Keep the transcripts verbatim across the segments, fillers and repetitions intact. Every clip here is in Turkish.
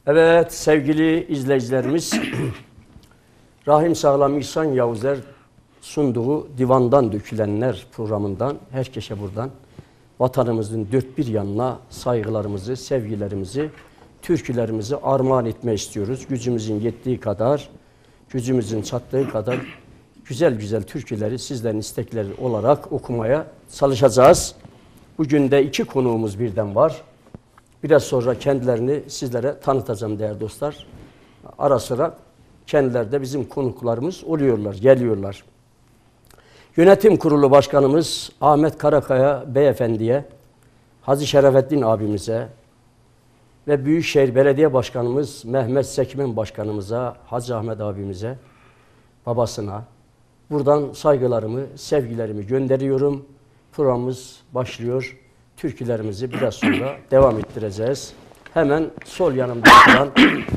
Evet sevgili izleyicilerimiz, Rahim Sağlam İhsan Yavuzer sunduğu Divandan Dökülenler programından herkese buradan vatanımızın dört bir yanına saygılarımızı, sevgilerimizi, türkülerimizi armağan etme istiyoruz. Gücümüzün yettiği kadar, gücümüzün çattığı kadar güzel güzel türküleri sizlerin istekleri olarak okumaya çalışacağız. Bugün de iki konuğumuz birden var. Biraz sonra kendilerini sizlere tanıtacağım değerli dostlar. Ara sıra kendileri de bizim konuklarımız oluyorlar, geliyorlar. Yönetim Kurulu Başkanımız Ahmet Karakaya Beyefendi'ye, Hacı Şerefettin abimize ve Büyükşehir Belediye Başkanımız Mehmet Sekmen Başkanımıza, Hacı Ahmet abimize, babasına buradan saygılarımı, sevgilerimi gönderiyorum. Programımız başlıyor. Türkülerimizi biraz sonra devam ettireceğiz. Hemen sol yanımda oturan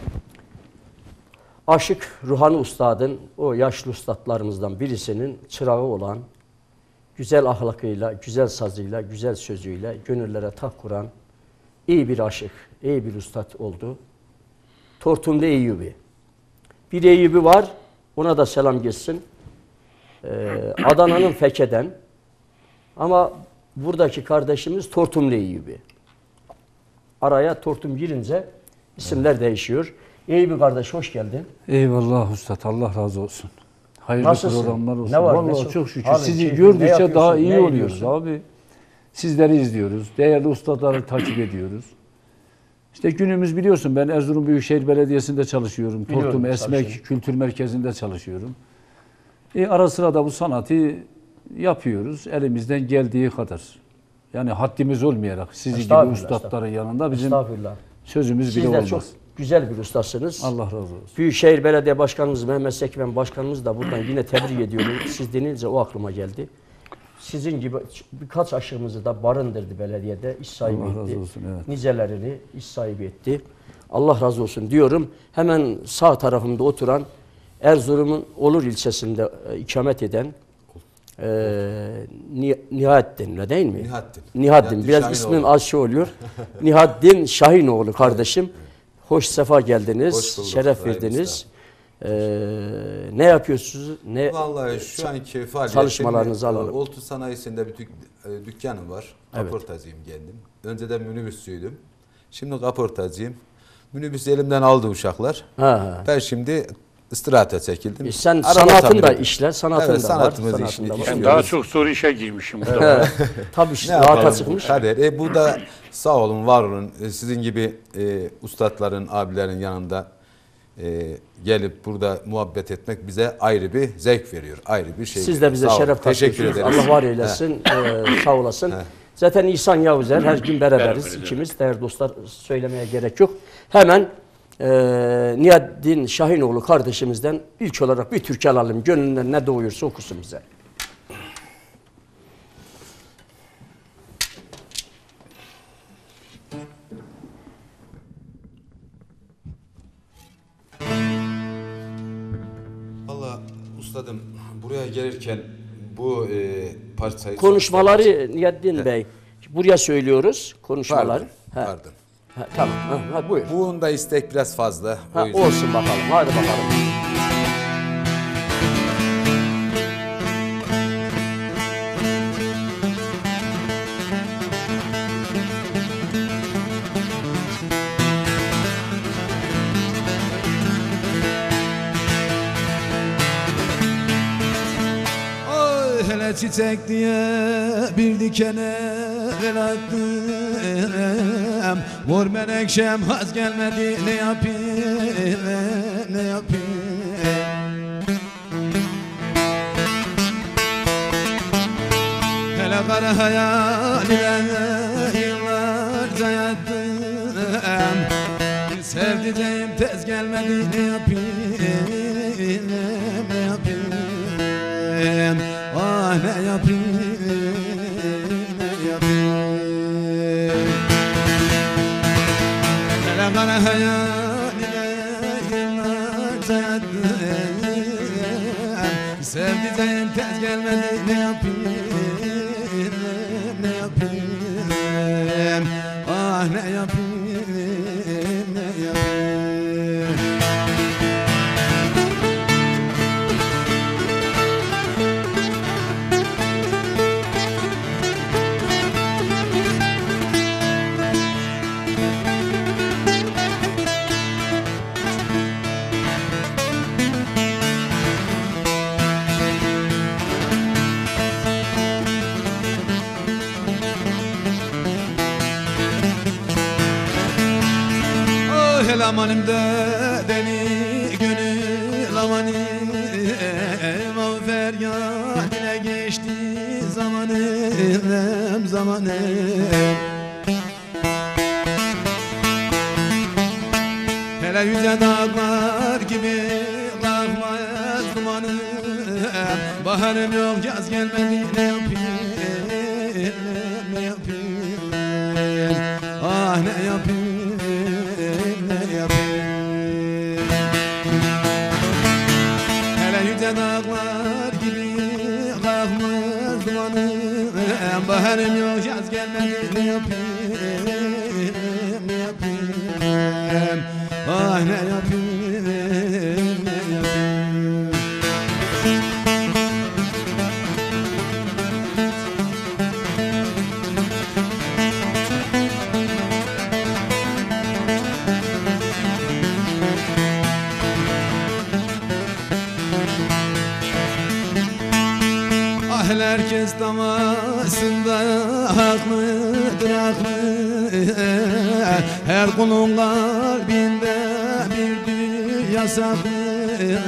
Aşık Ruhani Ustad'ın, o yaşlı ustadlarımızdan birisinin çırağı olan, güzel ahlakıyla, güzel sazıyla, güzel sözüyle gönüllere taht kuran iyi bir aşık, iyi bir ustad oldu. Tortumlu Eyyubi. Bir Eyyubi var, ona da selam geçsin. Ee, Adana'nın Feke'den. Ama buradaki kardeşimiz Tortumlu Eyyubi. Araya Tortum girince isimler evet. değişiyor. Eyyubi kardeş hoş geldin. Eyvallah Ustad, Allah razı olsun. Hayırlı Nasılsın? programlar olsun. Ne var, Vallahi ne çok, çok şükür. Abi, Sizi keyfin, gördükçe daha iyi ne oluyoruz ediyorsun? abi. Sizleri izliyoruz. Değerli ustadları takip ediyoruz. İşte günümüz biliyorsun, ben Erzurum Büyükşehir Belediyesi'nde çalışıyorum. Biliyorum, Tortum Esmek Kültür Merkezi'nde çalışıyorum. E, ara sıra da bu sanatı yapıyoruz. Elimizden geldiği kadar. Yani haddimiz olmayarak sizin gibi ustadların yanında bizim sözümüz bile olmaz. Çok güzel bir ustasınız. Allah razı olsun. Büyükşehir Belediye Başkanımız Mehmet Sekmen Başkanımız da buradan yine tebrik ediyorum. Siz denince o aklıma geldi. Sizin gibi birkaç aşığımızı da barındırdı belediyede, iş sahibi Allah etti. razı olsun, evet. Nicelerini iş sahibi etti. Allah razı olsun diyorum. Hemen sağ tarafımda oturan Erzurum'un Olur ilçesinde ikamet eden Ee, Nihattin öyle değil mi? Nihattin. Nihattin. Nihattin Biraz Şahinoğlu. ismin az şey oluyor. Nihattin Şahinoğlu kardeşim. Hoş sefa geldiniz. Hoş bulduk, şeref verdiniz. Ee, ne yapıyorsunuz? Ne Vallahi şu anki faaliyet çalışmalarınızı alalım. Oltu sanayisinde bir dük, dükkanım var. Kaportacıyım evet. kendim. Önceden minibüsçüydüm. Şimdi kaportacıyım. Minibüs elimden aldı uşaklar. Ha. Ben şimdi istirahate çekildim. E sen Araba sanatın da işle, sanatın evet, da sanatımız var. Sanatın da var. Ben daha çok soru işe girmişim. Evet. Tabii işte rahata çıkmış. Kader. E, bu da sağ olun, var olun. E, sizin gibi e, ustadların, abilerin yanında e, gelip burada muhabbet etmek bize ayrı bir zevk veriyor. Ayrı bir şey. Siz de bize sağ şeref Teşekkür ederiz. Allah var eylesin. ee, sağ olasın. He. Zaten İhsan Yavuzer her gün beraberiz. İkimiz değerli dostlar, söylemeye gerek yok. Hemen Ee, Nihattin Şahinoğlu kardeşimizden ilk olarak bir türkü alalım. Gönlünden ne doğuyorsa okusun bize. Valla ustadım buraya gelirken bu e, parçayı... Konuşmaları Nihattin He. Bey buraya söylüyoruz. Konuşmalar. Pardon. He. Pardon. Ha, tamam. Ha, ha, buyur. Bunun da istek biraz fazla. Ha, olsun bakalım. Hadi bakalım. Oy hele çiçek diye bir dikene el attım. Mor menekşem haz gelmedi, ne yapayım, ne yapayım. Hele kara hayal ile yıllarca yattım. Sevdiceğim tez gelmedi, ne yapayım, ne yapayım. Ah ne yapayım, ne yapayım. Hele kara hayal ile yıllarca yattım. Sevdiceğim tez gelmedi, ne yapayım, ne yapayım. Ah ne yapayım, ne yapayım. Amanım da deli gönül amanım o feryat ile geçti zamanım zamanım hele yüce dağlar gibi kalkmaz dumanım baharım yok yaz gelmedi ne yapayım ne yapayım ah ne yapayım ne yapayım hele yüce dağlar gibi kalkmaz dumanım baharım yok yaz gelmedi ne yapayım ne yapayım ah ne yapayım ne yapayım herkes damasında haklıdır haklı her kulun kalbinde bir dünya saklı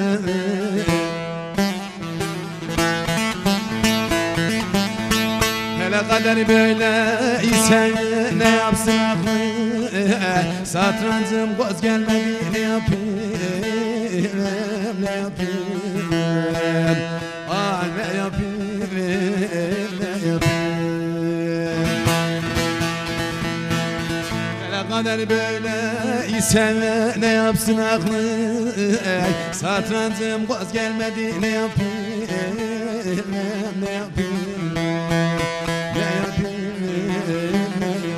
hele kader böyle ise ne yapsın aklı satrancım göz gelmedi ne yapayım ne yapayım ah ne yapayım ne yapayım hele kader böyle ise ne yapsın aklı satrancım göz gelmedi ne yapayım ne yapayım ne yapayım ne yapayım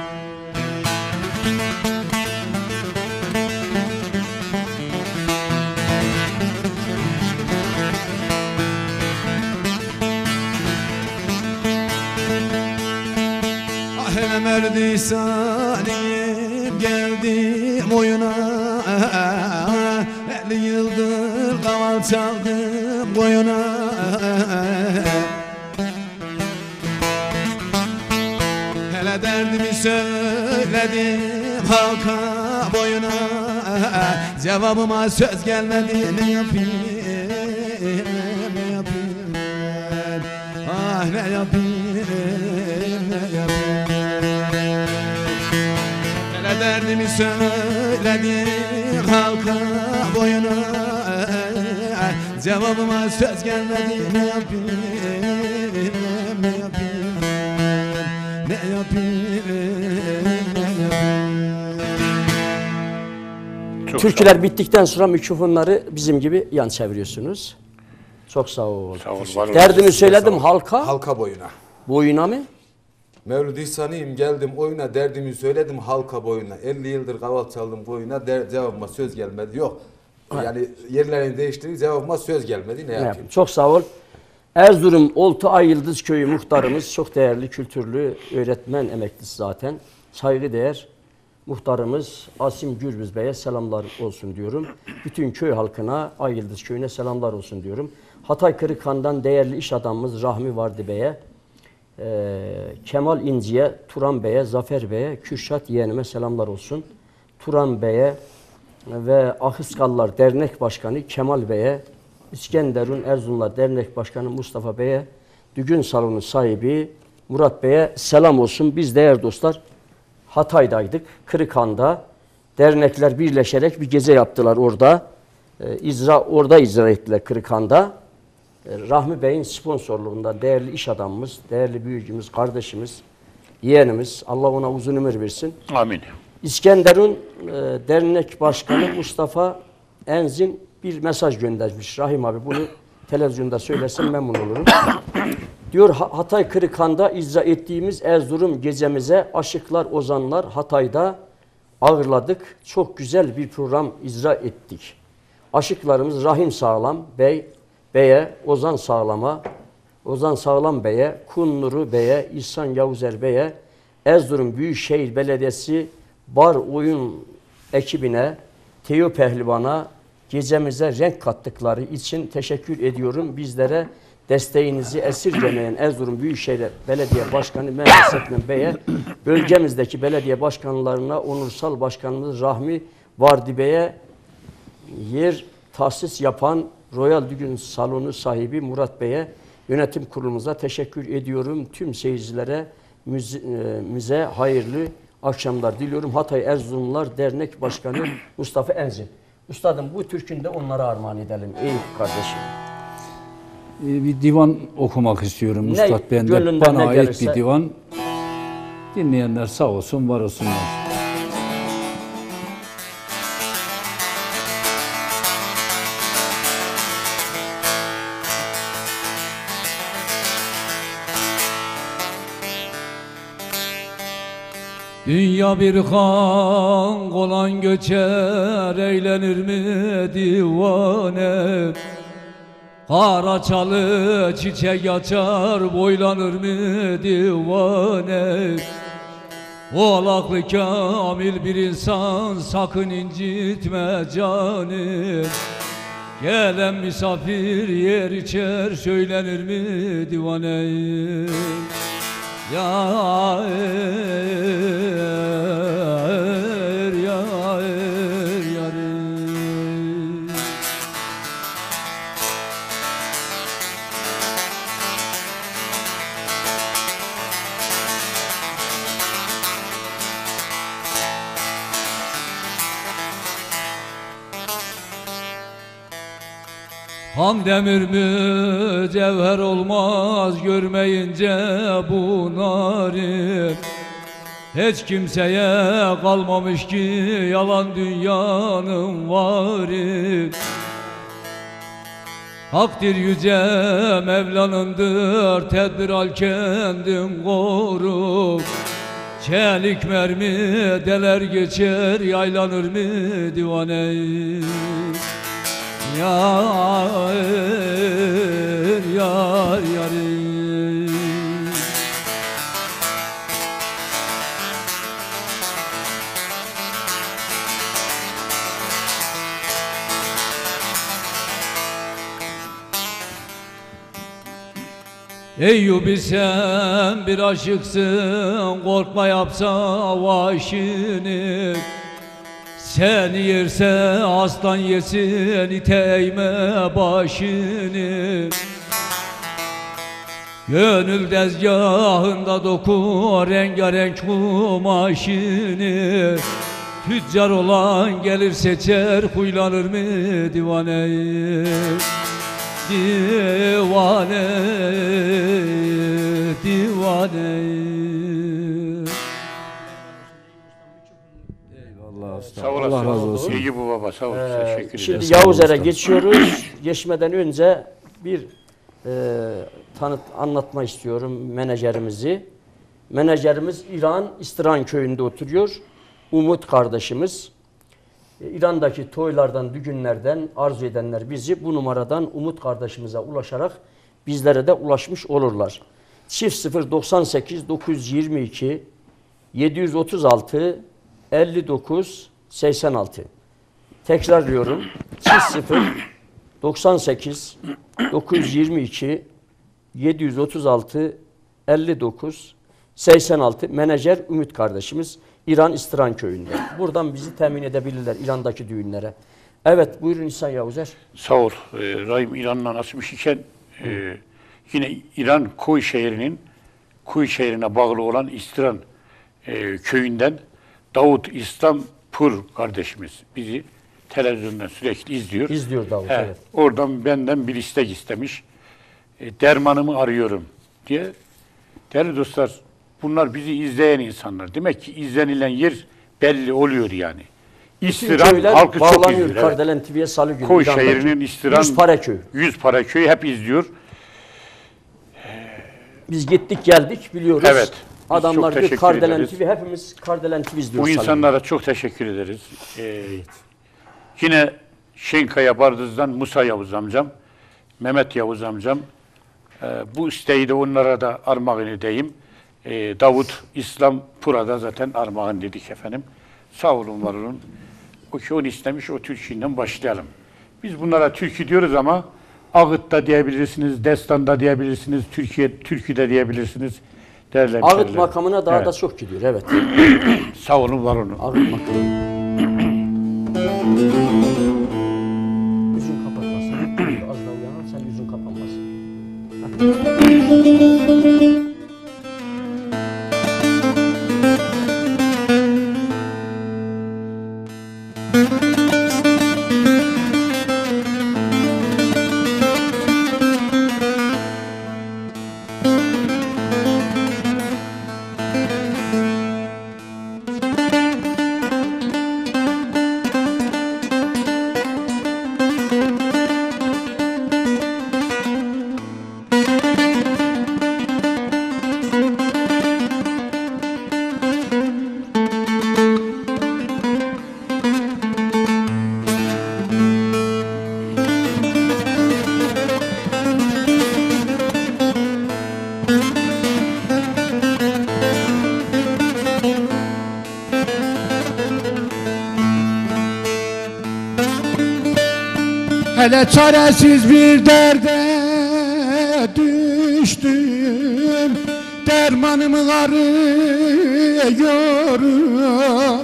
Hem erdisaniyim geldim oyuna elli yıldır kaval çaldım boyuna hele derdimi söyledim halka boyuna cevabıma söz gelmedi ne yapayım ne yapayım ah ne yapayım ne yapayım hele derdimi söyledim halka boyuna cevabıma söz gelmedi ne yapayım ne yapayım ne yapayım ne yapayım Çok Türküler bittikten sonra mikrofonları bizim gibi yan çeviriyorsunuz. Çok sağ ol. Sağ ol, var olun. Derdimi söyledim halka. Halka boyuna. Boyuna mı? Mevlid İhsan'ıyım geldim oyuna derdimi söyledim halka boyuna. elli yıldır kaval çaldım boyuna der, cevabıma söz gelmedi. Yok. Yani yerlerini değiştirdik cevabıma söz gelmedi ne, ne yapayım? yapayım? Çok sağ ol. Erzurum Oltu Ayıldız Köyü muhtarımız çok değerli, kültürlü öğretmen emeklisi zaten. Saygıdeğer muhtarımız Asim Gürbüz Bey'e selamlar olsun diyorum. Bütün köy halkına, Ayıldız Köyü'ne selamlar olsun diyorum. Hatay Kırıkhan'dan değerli iş adamımız Rahmi Vardi Bey'e, e, Kemal İnci'ye, Turan Bey'e, Zafer Bey'e, Kürşat yeğenime selamlar olsun. Turan Bey'e ve Ahıskallar Dernek Başkanı Kemal Bey'e, İskenderun Erzurumlar Dernek Başkanı Mustafa Bey'e, Düğün Salonu sahibi Murat Bey'e selam olsun. Biz değerli dostlar Hatay'daydık, Kırıkhan'da. Dernekler birleşerek bir gece yaptılar orada. Ee, icra, orada icra ettiler Kırıkhan'da. Ee, Rahmi Bey'in sponsorluğunda değerli iş adamımız, değerli büyücümüz, kardeşimiz, yeğenimiz, Allah ona uzun ömür versin. Amin. İskenderun e, Dernek Başkanı Mustafa Enzin bir mesaj göndermiş. Rahim abi bunu televizyonda söylersem memnun olurum. Diyor Hatay Kırıkhan'da icra ettiğimiz Erzurum gecemize aşıklar, ozanlar Hatay'da ağırladık. Çok güzel bir program icra ettik. Aşıklarımız Rahim Sağlam Bey, Bey'e, Ozan Sağlam'a, Ozan Sağlam Bey'e, Kunnuru Bey'e, İhsan Yavuzer Bey'e, Erzurum Büyükşehir Belediyesi bar oyun ekibine, Teo Pehlivan'a gecemize renk kattıkları için teşekkür ediyorum. Bizlere desteğinizi esirgemeyen Erzurum Büyükşehir Belediye Başkanı Mehmet Sekmen Bey'e, bölgemizdeki belediye başkanlarına, onursal başkanımız Rahmi Vardibe'ye yer tahsis yapan Royal Düğün Salonu sahibi Murat Bey'e, yönetim kurulumuza teşekkür ediyorum. Tüm seyircilere müze, müze hayırlı akşamlar diliyorum. Hatay Erzurumlular Dernek Başkanı Mustafa Enzin. Üstadım bu türkünü de onlara armağan edelim. Ey kardeşim. Bir divan okumak istiyorum Üstad benden. Gönlünden Bana ne ait gelirse. bir divan. Dinleyenler sağ olsun, var olsunlar. Dünya bir han olan göçer, eğlenir mi divane? Kara çalı çiçek açar, boylanır mı divane? Oğlaklı kamil bir insan, sakın incitme canım. Gelen misafir yer içer, söylenir mi divane? Ya er, ya er, yarim. Ham demir mücevher olmaz görmeyince bu narin. Hiç kimseye kalmamış ki yalan dünyanın varı. Hakdir yüce Mevlanındır, tedbir al kendin koru. Çelik mermi deler geçer, yaylanır mı divane? Yar, yar, yarim. Eyyubi sen bir aşıksın, korkma yapsa vaşini. Seni yerse aslan yesin, iteğme başını. Gönül dezgahında doku rengarenk kumaşını. Tüccar olan gelir seçer, huylanır mı divane? Divane, divane. Sağ olasın. Allah razı olsun. İyi bu baba, sağ olasın. Ee, Teşekkür ederim. şimdi Yavuzer'e geçiyoruz. Geçmeden önce bir e, tanıt anlatma istiyorum menajerimizi. Menajerimiz İran İstiran köyünde oturuyor. Umut kardeşimiz. E, İran'daki toylardan, düğünlerden arzu edenler bizi bu numaradan Umut kardeşimize ulaşarak bizlere de ulaşmış olurlar. Çift sıfır doksan sekiz dokuz yüz yirmi iki yedi yüz otuz altı elli dokuz seksen altı. Tekrarlıyorum. Çift sıfır doksan sekiz dokuz yüz yirmi iki yedi yüz otuz altı elli dokuz seksen altı. Menajer Ümit kardeşimiz İran İstiran köyünde. Buradan bizi temin edebilirler İran'daki düğünlere. Evet, buyurun İhsan Yavuzer. Sağ ol. Ee, Rahim İran'dan açmış iken e, yine İran Kuy şehrinin Kuy şehrine bağlı olan İstiran e, köyünden Davut İslam Pur kardeşimiz bizi televizyondan sürekli izliyor. İzliyor Davut, He, evet. Oradan benden bir istek istemiş. E, dermanımı arıyorum diye. Değerli dostlar, bunlar bizi izleyen insanlar. Demek ki izlenilen yer belli oluyor yani. İstiran halkı çok bağlanıyor izliyor. Kardelen T V'ye salı günü. Koy şehrinin İstiran yüz Paraköy. yüz Paraköy hep izliyor. Biz gittik geldik biliyoruz. Evet. Adamlar çok diyor Kardelen ederiz. T V, hepimiz Kardelen T V izliyoruz. Bu salı insanlara çok teşekkür ederiz. Ee, yine Şenkaya Bardız'dan Musa Yavuz amcam, Mehmet Yavuz amcam, e, bu isteği de onlara da armağan edeyim. E, Davut İslam Pura'da zaten armağan dedik efendim. Sağ olun, var olun. O ki onu istemiş, o türküyle başlayalım. Biz bunlara türkü diyoruz ama ağıt da diyebilirsiniz, destan da diyebilirsiniz, Türkiye türkü de diyebilirsiniz. Değerli Ağıt hemşerilerim. makamına daha Evet. da çok gidiyor, evet. Sağ olun, var olun. Ağıt makamı. Hele çaresiz bir derde düştüm, dermanımı arıyorum.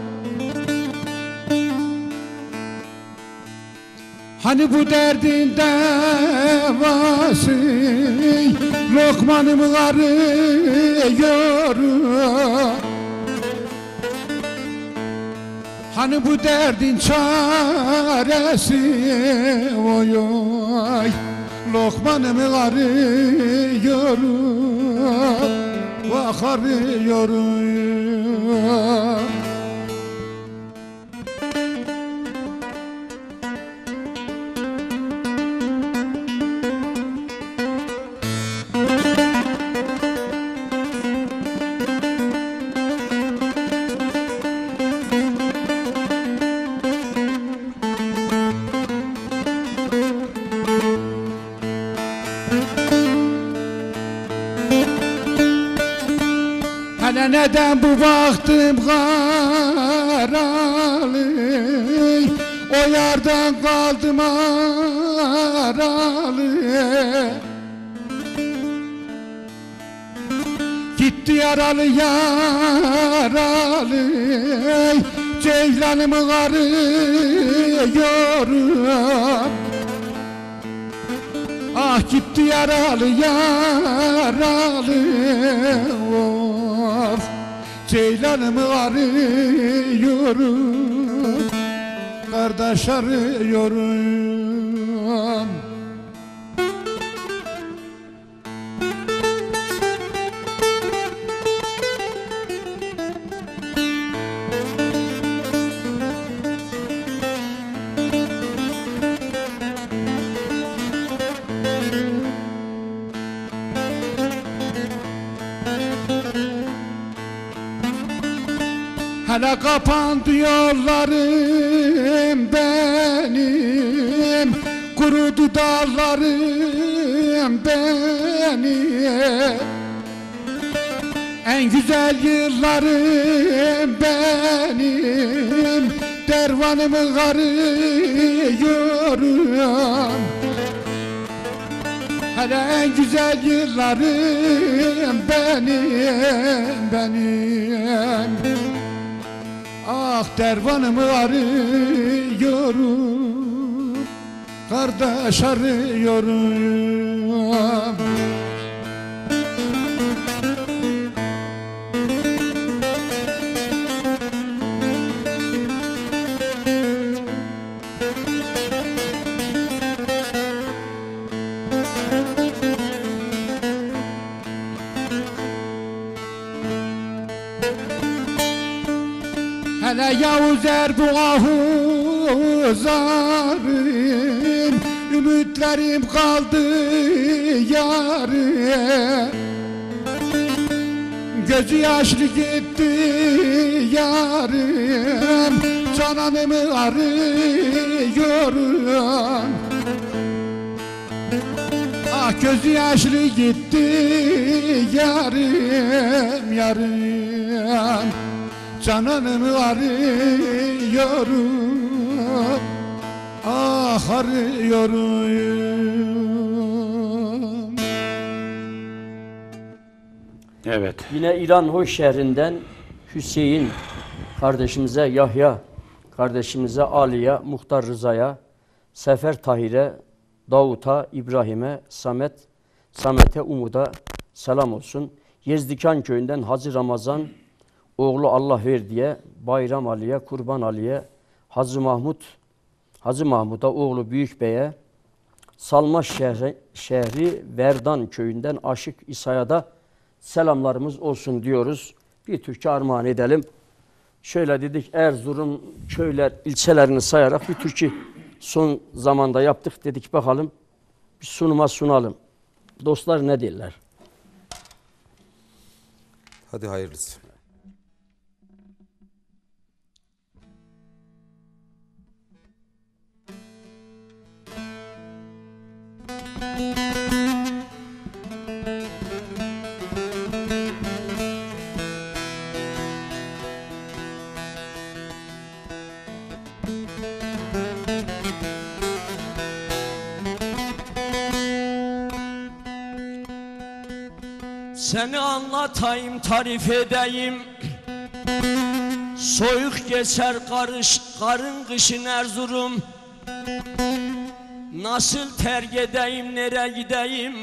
Hani bu derdin devası, lokmanımı arıyorum. Hani bu derdin çaresi, oy oy, lokmanımı arıyorum, vah arıyorum. Hele neden bu baktım karalı, o yardan kaldım aralı. Gitti yaralı yaralı, ceylanımı arıyorum. Ah gitti yaralı yaralı, of, ceylanımı arıyorum, kardeş arıyorum. Hele kapandı yollarım benim, kurudu dallarım benim. En güzel yıllarım benim, dervanımı arıyorum. Hele en güzel yıllarım benim, benim. Ah dervanımı arıyorum, kardeş arıyorum. Hele Yavuz Erbuğ'u zarım, ümitlerim kaldı yarım. Gözü yaşlı gitti yarım, cananımı arıyorum. Ah gözü yaşlı gitti yarım, yarım. Cananımı arıyorum, ah arıyorum. Evet. Yine İran Hoş şehrinden Hüseyin kardeşimize, Yahya kardeşimize, Ali'ye, Muhtar Rıza'ya, Sefer Tahir'e, Davut'a, İbrahim'e, Samet, Samet'e, Umud'a selam olsun. Yezdikan köyünden Hacı Ramazan oğlu Allah ver diye, Bayram Ali'ye, Kurban Ali'ye, Hacı Mahmut, Hacı Mahmud'a oğlu Büyük Bey'e, Salma şehri, şehri Verdan köyünden Aşık İsa'ya da selamlarımız olsun diyoruz. Bir türkü armağan edelim. Şöyle dedik, Erzurum köyler, ilçelerini sayarak bir türkü son zamanda yaptık. Dedik bakalım bir sunuma sunalım. Dostlar ne derler? Hadi hayırlısı. Seni anlatayım, tarif edeyim. Soyuk geçer karış, karın kışın Erzurum. Nasıl terk edeyim, nereye gideyim?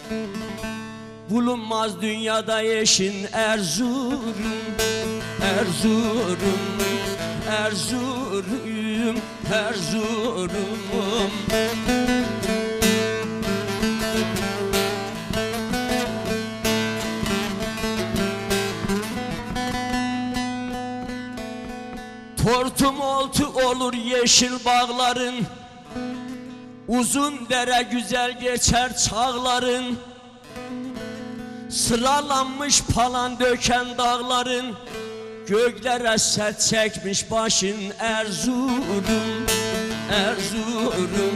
Bulunmaz dünyada eşin Erzurum. Erzurum, Erzurum, Erzurum'um. Tortum oltu olur yeşil bağların, uzun dere güzel geçer çağların. Sıralanmış palan döken dağların, göklere sert çekmiş başın Erzurum. Erzurum,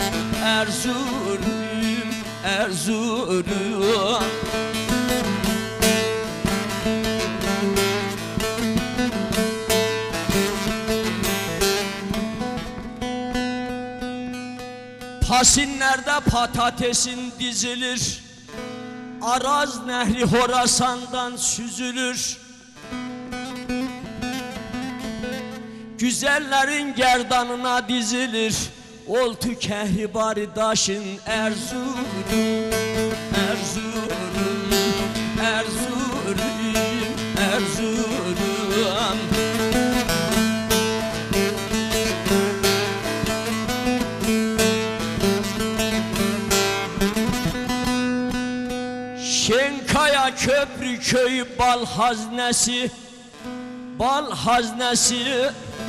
Erzurum, Erzurum. Pasinlerde patatesin dizilir, Araz nehri Horasan'dan süzülür. Güzellerin gerdanına dizilir, oltu kehribari daşın Erzurum. Erzurum, Erzurum, Erzurum. Şenkaya Köprü köyü bal haznesi, bal haznesi.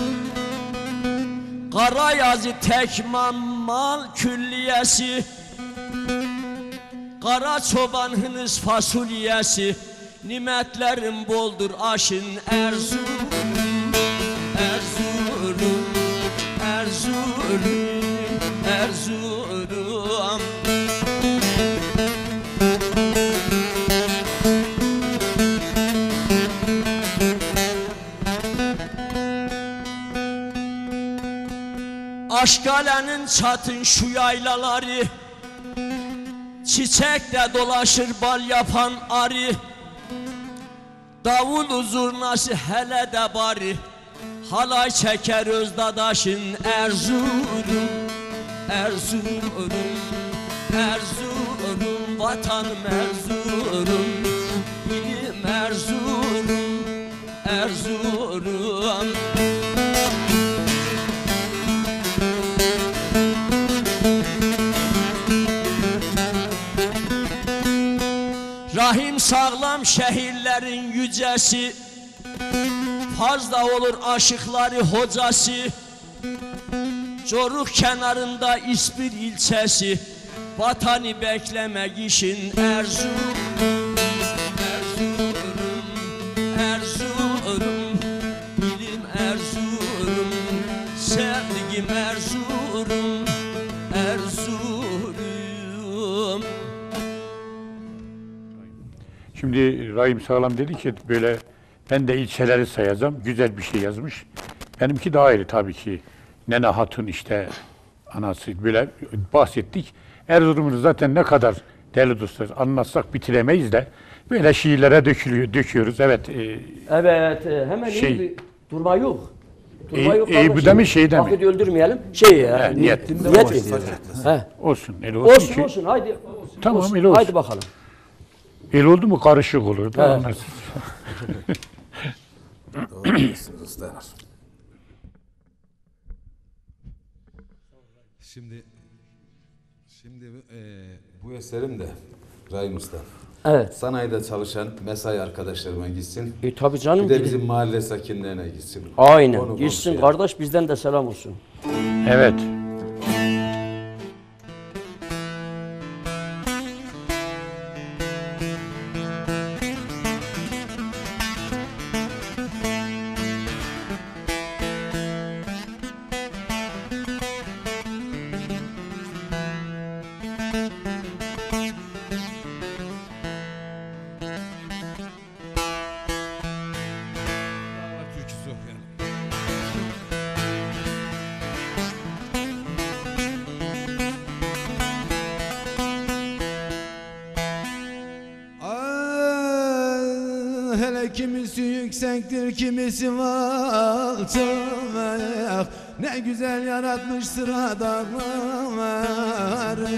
Karayazı Tekman mal külliyesi, Kara çoban hınız fasulyesi. Nimetlerin boldur aşın Erzurum. Erzurum, Erzurum, Erzurum. Aşkale'nin çatın şu yaylaları, çiçekle dolaşır bal yapan arı. Davul zurnası hele de bari, halay çeker Özdadaş'ın Erzurum. Erzurum, Erzurum, vatanım Erzurum. İlim Erzurum, Erzurum. Rahim sağlam şehirlerin yücesi, fazla olur aşıkları hocası. Coruk kenarında İspir ilçesi, vatanı beklemek işin Erzurum. Erzurum, Erzurum, ilim Erzurum, sevdiğim Erzurum, Erzurum. Şimdi Rahim Sağlam dedi ki böyle ben de ilçeleri sayacağım. Güzel bir şey yazmış. Benimki daha ayrı tabii ki. Nene Hatun işte anası böyle bahsettik. Erzurum'un zaten ne kadar değerli dostlar anlatsak bitiremeyiz de böyle şiirlere dökülüyor, döküyoruz. Evet. E, evet e, hemen şey, iyi bir durma yok. Durma e, yok. E, bu da mı şeyden mi? Vakit öldürmeyelim. Şey ya. He, niyet. Niyet. He. Olsun. El olsun, Olsun ki, olsun haydi. Tamam olsun. el olsun. Haydi bakalım. El oldu mu karışık olur. Da Evet. Şimdi şimdi e, bu eserim de Rahim Usta. Evet. Sanayide çalışan mesai arkadaşlarıma gitsin. E tabii canım. Bir de gidin. bizim mahalle sakinlerine gitsin. Aynen. Onu Gitsin konuşalım. kardeş bizden de selam olsun. Evet. Türküsü yok yani. kimisi yüksektir, kimisi alçak. Ne güzel yaratmış sıra dağları.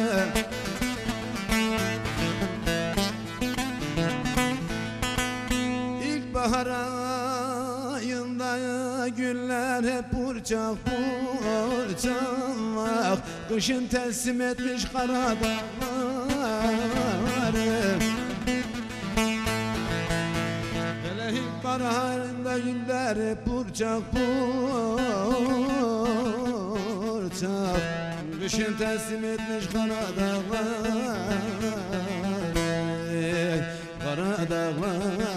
İlkbahar ayında güller hep burçak burçak. Kışın teslim etmiş kara dağları. Hele ilkbahar ayında güller hep burçak burçak. Kışın teslim etmiş kara dağları. Kara dağları.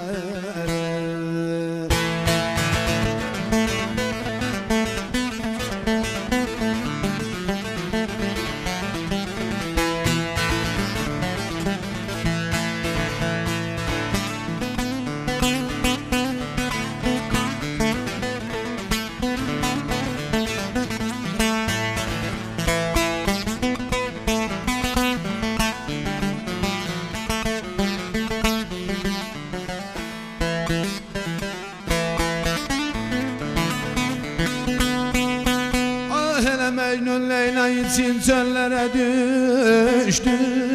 Mecnun Leyla için çöllere düştü.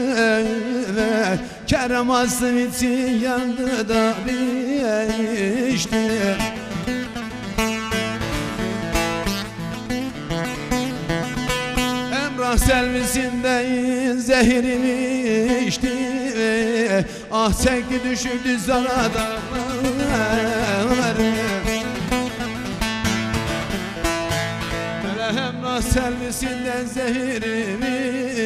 Kerem Asım için yandı da biçti. Emrah Selvisi'nden zehirini içti. Ah çekti düşürdü zara dağları. Emrah Selvisi'nden zehirimi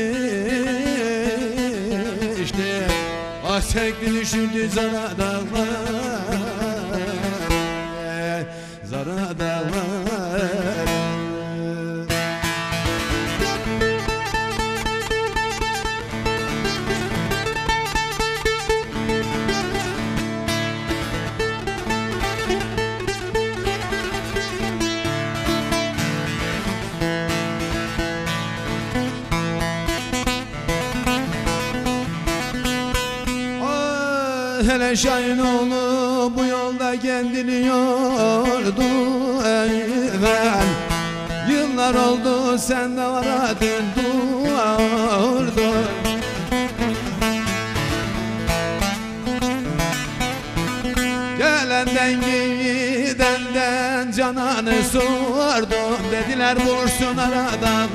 içti. Ah çekti düşürdü zara dağlar. Zara dağlar. Hele Şahinoğlu bu yolda kendini yordu evvel. Yıllar oldu sen de aradın durdun. Gelenden gidenden cananı sordum. Dediler vursun aradan.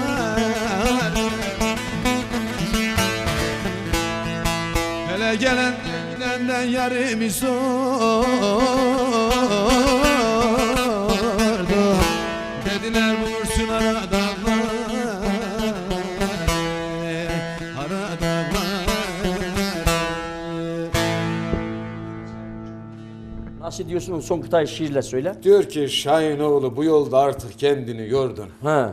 Hele gelen gidenden yarimi sordum. Dediler vursun aradan. Aradan. Nasıl diyorsun son kıtayı şiirle söyle. Diyor ki Şahinoğlu bu yolda artık kendini yordun. He.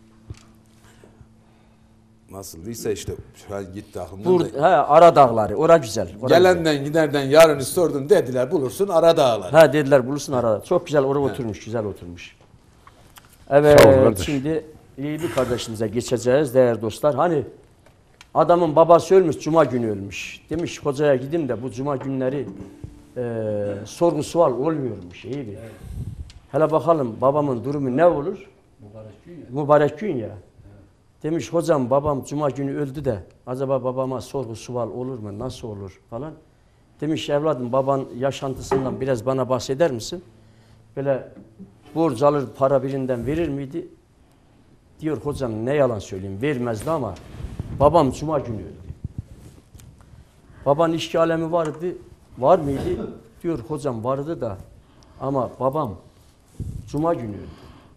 Nasıldıysa işte şu an gitti aklımdan. Bur he, Ara Dağları. Ora güzel. Ora Gelenden güzel. giderden yarını sordun dediler bulursun Ara Dağları. Ha dediler bulursun Ara. Çok güzel oraya oturmuş. Güzel oturmuş. Evet şimdi iyi bir kardeşimize geçeceğiz değerli dostlar. Hani adamın babası ölmüş, cuma günü ölmüş. Demiş hocaya gideyim de bu cuma günleri e, sorgu sual olmuyormuş. İyi bir. Hele bakalım babamın durumu ne olur? Mübarek gün ya. Mübarek gün ya. Demiş hocam babam cuma günü öldü de acaba babama sorgu sual olur mu? Nasıl olur falan. Demiş evladım baban yaşantısından biraz bana bahseder misin? Böyle borç alır para birinden verir miydi? Diyor hocam ne yalan söyleyeyim vermezdi ama babam cuma günü öldü. Baban işki alemi vardı. Var mıydı? Diyor hocam vardı da ama babam cuma günü öldü.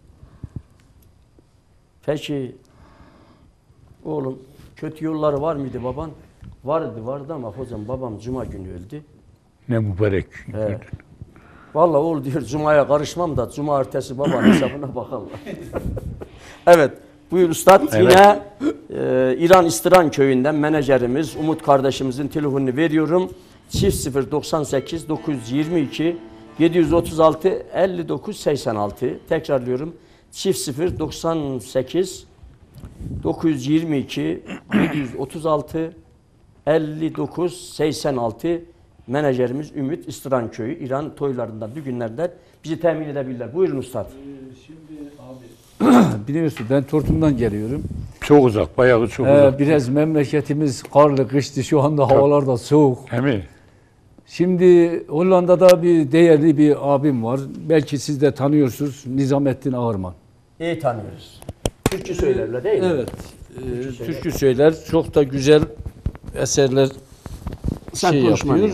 Peki oğlum kötü yolları var mıydı baban? Vardı vardı ama hocam babam cuma günü öldü. Ne mübarek. He. Vallahi oğul diyor cumaya karışmam da cuma ertesi babanın hesabına bakalım. Evet buyur ustad. Evet. Yine e, İran İstiran köyünden menajerimiz Umut kardeşimizin telefonunu veriyorum. Çift sıfır doksan sekiz dokuz yüz yirmi iki yedi yüz otuz altı elli dokuz seksen altı. Tekrarlıyorum. Çift sıfır doksan sekiz dokuz yüz yirmi iki yedi yüz otuz altı elli dokuz seksen altı menajerimiz Ümit İstiran Köyü İran toylarında, düğünlerde bizi temin edebilirler. Buyurun Ustad. Şimdi abi biliyorsun ben Tortum'dan geliyorum. Çok uzak, bayağı çok Ee, uzak. biraz memleketimiz karlı, kıştı. Şu anda havalar da soğuk. Değil mi? Şimdi Hollanda'da bir değerli bir abim var. Belki siz de tanıyorsunuz. Nizamettin Ağırman. İyi tanıyoruz. Türkçü söylerler değil mi? Evet. E, türkü söyler. Çok da güzel eserler Sen şey konuşma yapıyor.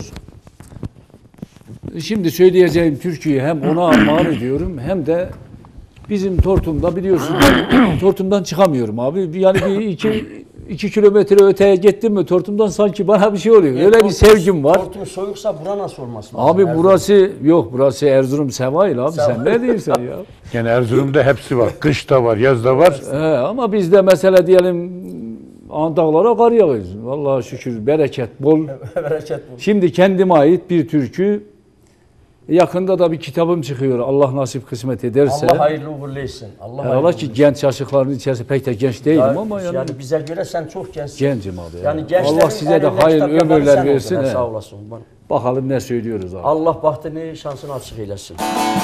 Şimdi söyleyeceğim türküyü hem ona armağan ediyorum hem de bizim Tortum'da biliyorsun ben Tortum'dan çıkamıyorum abi. Yani bir iki, iki kilometre öteye gittim mi Tortum'dan sanki bana bir şey oluyor. Öyle bir sevgim var. Tortum soğuksa bura nasıl olmasın? Abi Erzurum. burası yok burası Erzurum Sevail abi sen ne diyorsun ya? Yani Erzurum'da hepsi var. Kışta var, yazda var. He, ama bizde mesela diyelim dağlara kar yağıyor. Vallahi şükür bereket bol. Bereket bu. Şimdi kendime ait bir türkü. Yakında da bir kitabım çıkıyor. Allah nasip kısmet ederse. Allah hayırlı uğurlu etsin. Allah hayırlı Allah ki uğurlu genç yaşlıkların içerisinde pek de genç değilim Ya- ama yani, yani bize göre sen çok gençsin. gencim abi. Yani Yani. gençlerin Allah size de elinde hayırlı kitap yapanı ömürler sen versin. oldun, he. Sağ olasın. Bana- Bakalım ne söylüyoruz abi. Allah bahtını, şansını açık eylesin.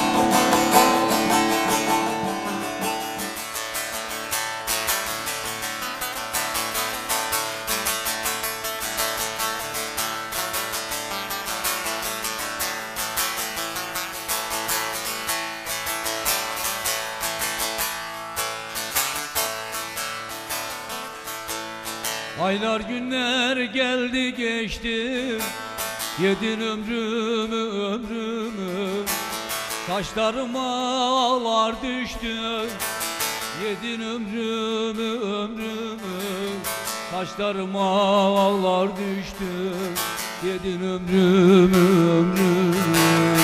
Aylar günler geldi geçti, yedin ömrümü ömrümü, saçlarıma ağlar düştü. Yedin ömrümü ömrümü, saçlarıma ağlar düştü. Yedin ömrümü ömrümü.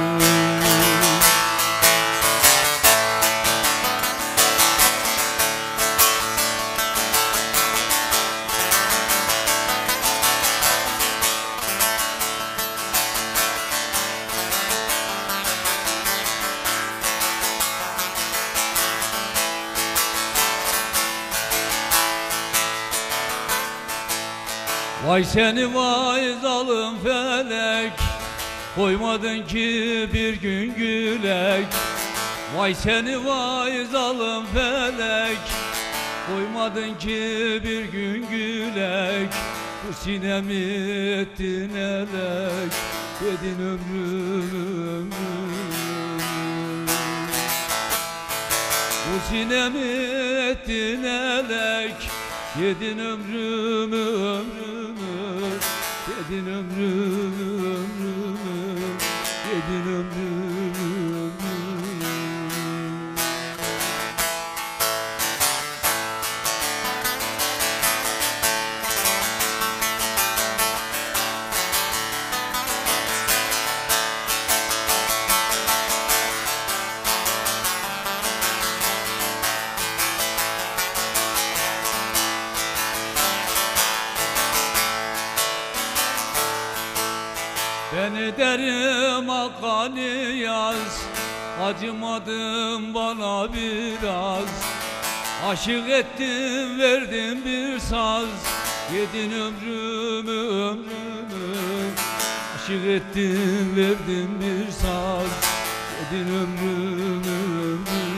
Vay seni vay zalim felek, koymadın ki bir gün gülek. Vay seni vay zalim felek, koymadın ki bir gün gülek. Bu sinemi ettin elek, yedin ömrümü ömrümü. Bu sinemi ettin elek, yedin ömrümü ömrümü. Yedin ömrümü ömrümü, yedin ömrümü ömrümü. Beni derim hakkani yaz, acımadın bana biraz. Aşık ettim verdim bir saz, yedin ömrümü ömrümü. Aşık ettim verdim bir saz, yedin ömrümü ömrümü.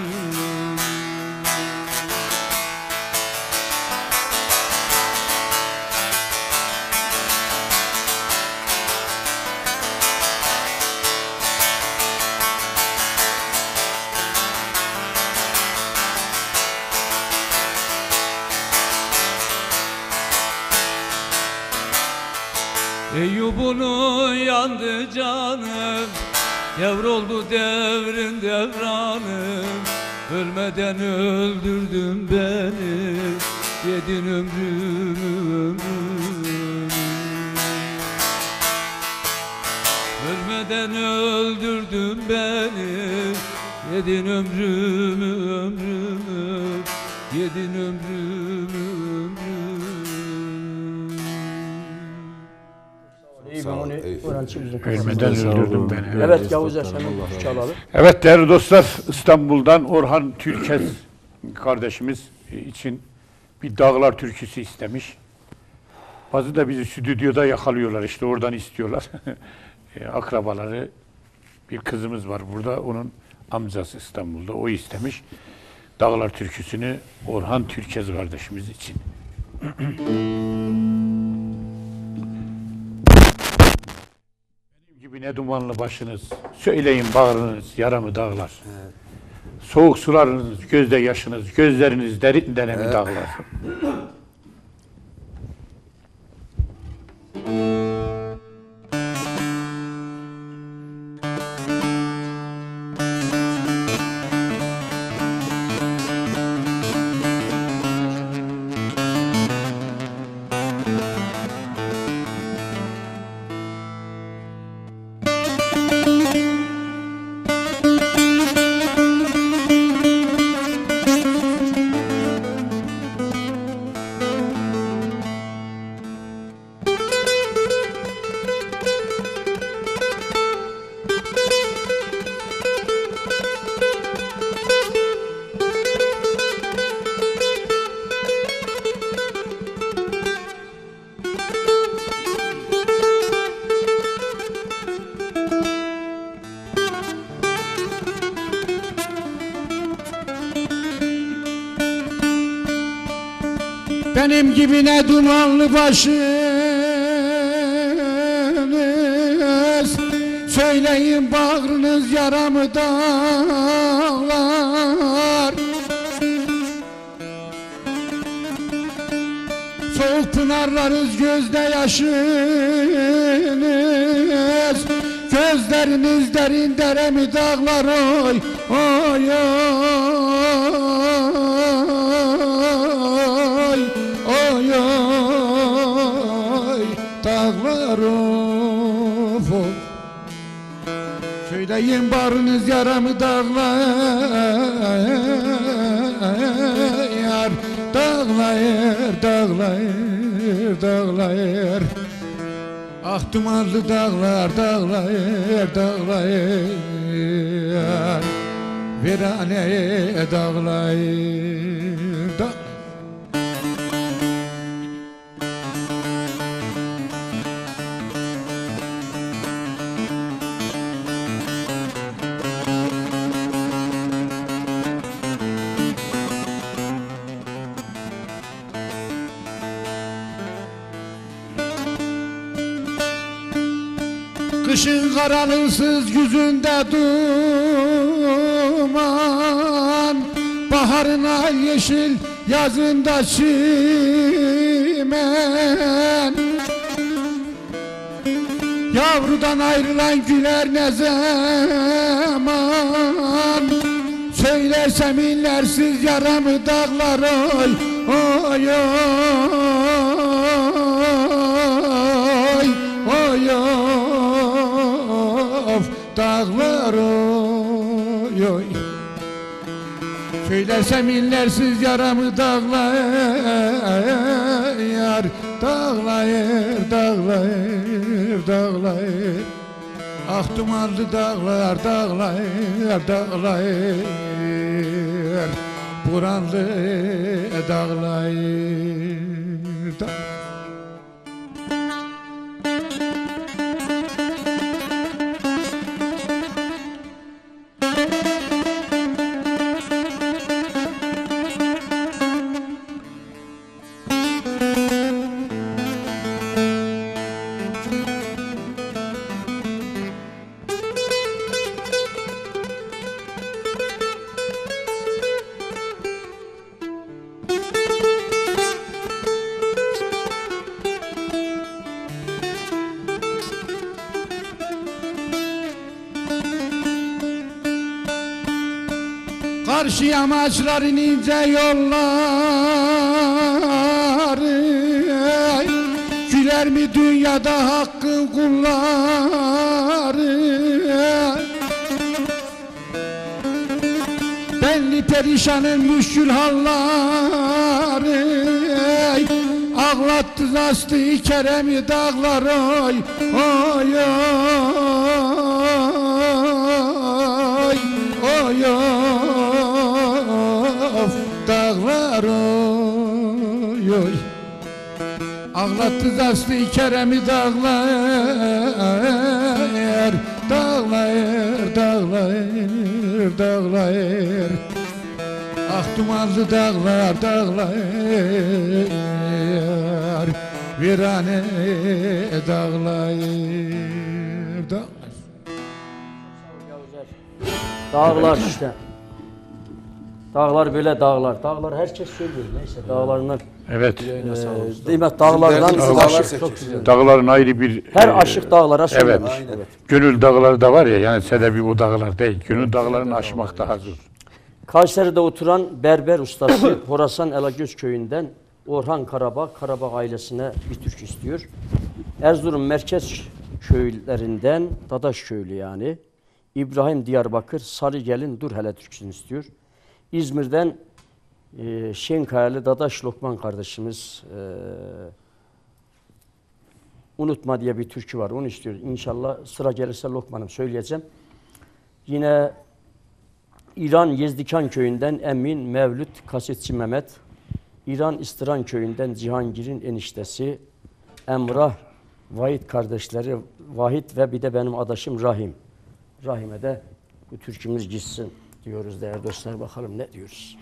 Eyyub'un yandı canım, devroldu devrin devranı. Ölmeden öldürdün beni, yedin ömrümü ömrümü. Ölmeden öldürdün beni, yedin ömrümü ömrümü. Yedin ömrümü ömrümü. İyi, ben onu öğrencimizin Ölmeden öldürdüm beni. Evet, Evet Yavuz Yaşar'ın çalalım. evet değerli dostlar, İstanbul'dan Orhan Türkes kardeşimiz için bir dağlar türküsü istemiş. Bazı da bizi stüdyoda yakalıyorlar, işte oradan istiyorlar. e, akrabaları, bir kızımız var burada, onun amcası İstanbul'da, o istemiş. Dağlar türküsünü Orhan Türkez kardeşimiz için. Benim gibi ne dumanlı başınız, söyleyin bağrınız, yaramı dağlar. Evet. Soğuk sularınız, gözde yaşınız, gözleriniz derinden mi evet. dağlar. Benim gibi ne dumanlı başınız, söyleyin bağrınız yaramı dağlar. Soğuk pınarlarınız gözde yaşınız, gözleriniz derin dere mi dağlar oy oy oy oy oy dağlar of of. Söyleyin bağrınız yaramı dağlar, dağlar dağlar dağlar. Ah dumanlı dağlar, dağlar, dağlar, virane dağlar, dağlar. Kışın karanlıksız yüzünde duman, baharın ay yeşil yazında çimen. Yavrudan ayrılan güler ne zaman, söylersem inlersiz yaramı dağlar oy oy oy oy oy. Dağlar oy oy. Söylersem inlersiz yaramı dağlar, dağlar, dağlar, dağlar. Ah dumanlı dağlar, dağlar, dağlar, buranlı dağlar, dağlar. Karşı yamaçların ince yolları, güler mi dünyada hakkın kulları? Benli perişanın müşkül halları, ağlattı zastı Kerem'i dağlar oy oy oy oy oy. Dağlar oy oy. Ağlattı zaslı Kerem'i dağlar, dağlar, dağlar, dağlar. Ah dumanlı dağlar, dağlar, virane dağlar, dağlar. Dağlar işte. Dağlar böyle dağlar. Dağlar herkes söylüyor. Neyse dağlarından. Evet. E, değil mi? Dağlardan Dağlar aşık sekiz. çok güzel. Dağların ayrı bir... Her e, aşık dağlara söylemiş. Evet. Evet. Gönül dağları da var ya, yani sebebi o dağlar değil. Gönül dağlarını aşmak daha zor. Kayseri'de oturan berber ustası Horasan Elagöz köyünden Orhan Karabağ, Karabağ ailesine bir türkü istiyor. Erzurum merkez köylerinden Dadaş köylü yani İbrahim Diyarbakır Sarıgelin Dur Hele türküsünü istiyor. İzmir'den e, Şenkayalı Dadaş Lokman kardeşimiz e, Unutma diye bir türkü var, onu istiyor. İnşallah sıra gelirse Lokman'ım söyleyeceğim. Yine İran Yezdikan köyünden Emin Mevlüt Kasetçi Mehmet, İran İstiran köyünden Cihangir'in eniştesi Emrah Vahit kardeşleri Vahit ve bir de benim adaşım Rahim. Rahim'e de bu türkümüz gitsin diyoruz değerli dostlar. Bakalım ne diyoruz.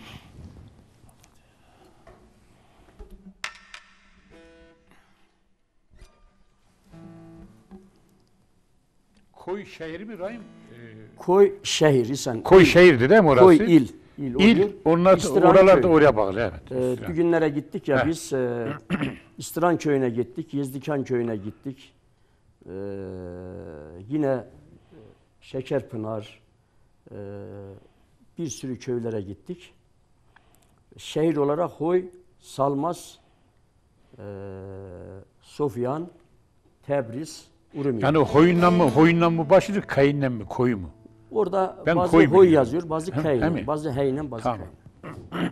Koy şehri mi Rahim? Koy şehir isen. Koy şehirdi değil mi orası? Koy il. İl, İl, onlar, İstiran oralar da köy. oraya bağlı, evet. Ee, İstiran. bugünlere gittik ya Heh. biz e, İstiran köyüne gittik, Yezdikan köyüne gittik. Ee, yine e, Şekerpınar, e, bir sürü köylere gittik. Şehir olarak Hoy, Salmas, e, Sofyan, Tebriz, Urumi. Yani hoyundan mı, hoyundan mı başlıyor, kayından mı, koyu mu? Orada Ben bazı koy Hoy biliyorum. yazıyor, bazı Hem- Kaynen, hem- bazı Heynen, bazı Tamam. Kaynen.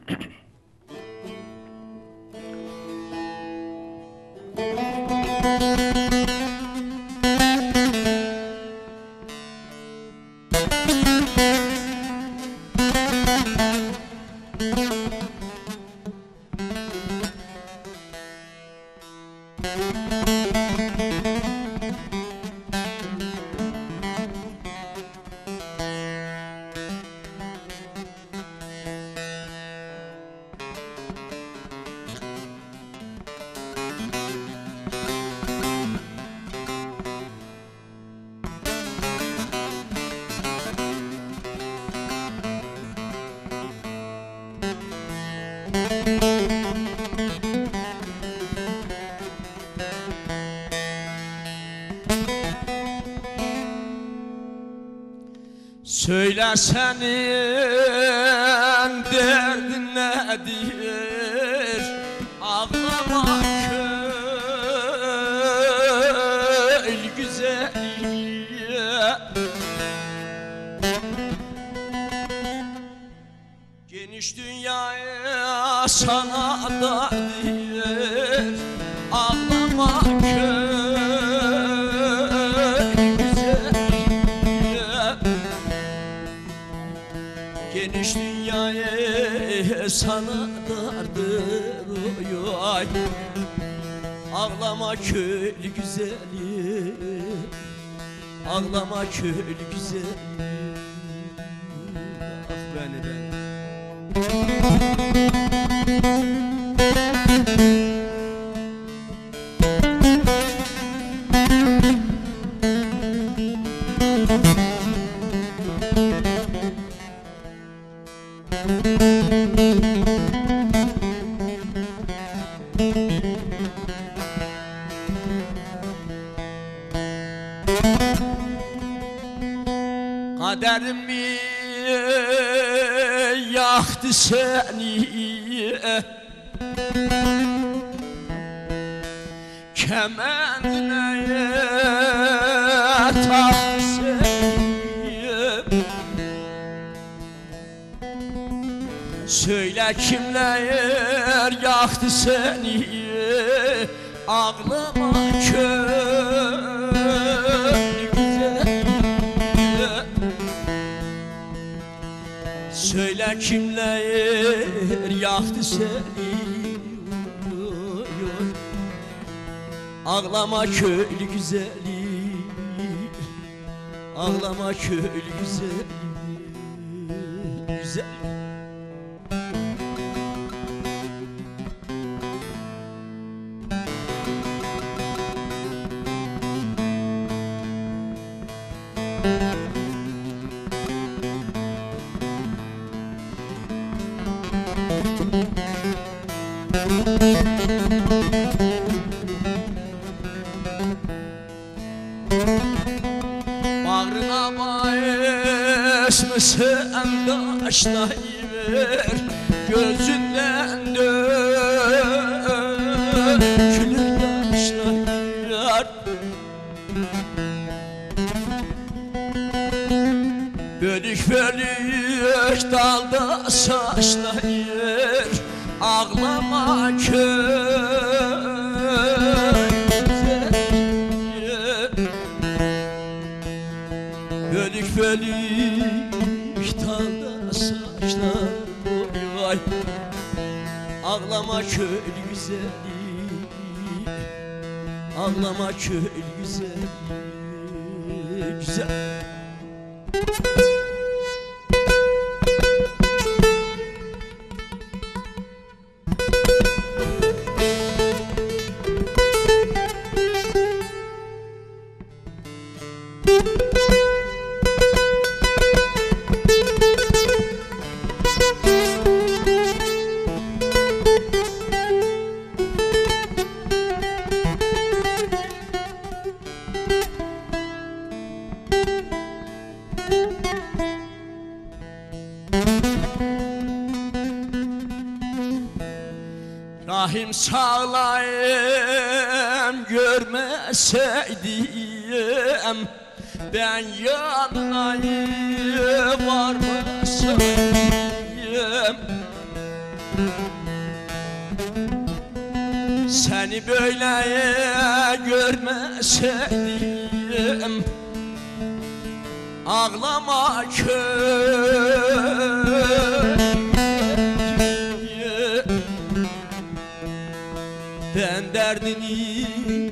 Söyle senin derdin nedir? Ağlama köy güzeli. Geniş dünyaya sana dardır. Ağlama köy geniş dünyaya sana dardır oy oy. Ağlama köylü güzeli, ağlama köylü güzeli. Ah beni ben. Kaderimi yaktı seni, kemendine taktı seni. Söyle kimler yaktı seni, ağlama köy güzel. Söyle kimler yaktı seni, Ağlama köylü güzeli, ağlama köylü güzeli, güzel. Bağrına başmışım taşlayıver, gözünden dökülür yaşlar. Bölük bölük dalda saçlayıver, ağlama köy. Bölük bölük dalda saçlar, oy vay. Ağlama köylü güzeli, ağlama köylü güzeli, güzel. Rahim sağlayım görmeseydim, ben yanına varmasaydım. Seni böyle görmeseydim, ağlama köy. Ben derdini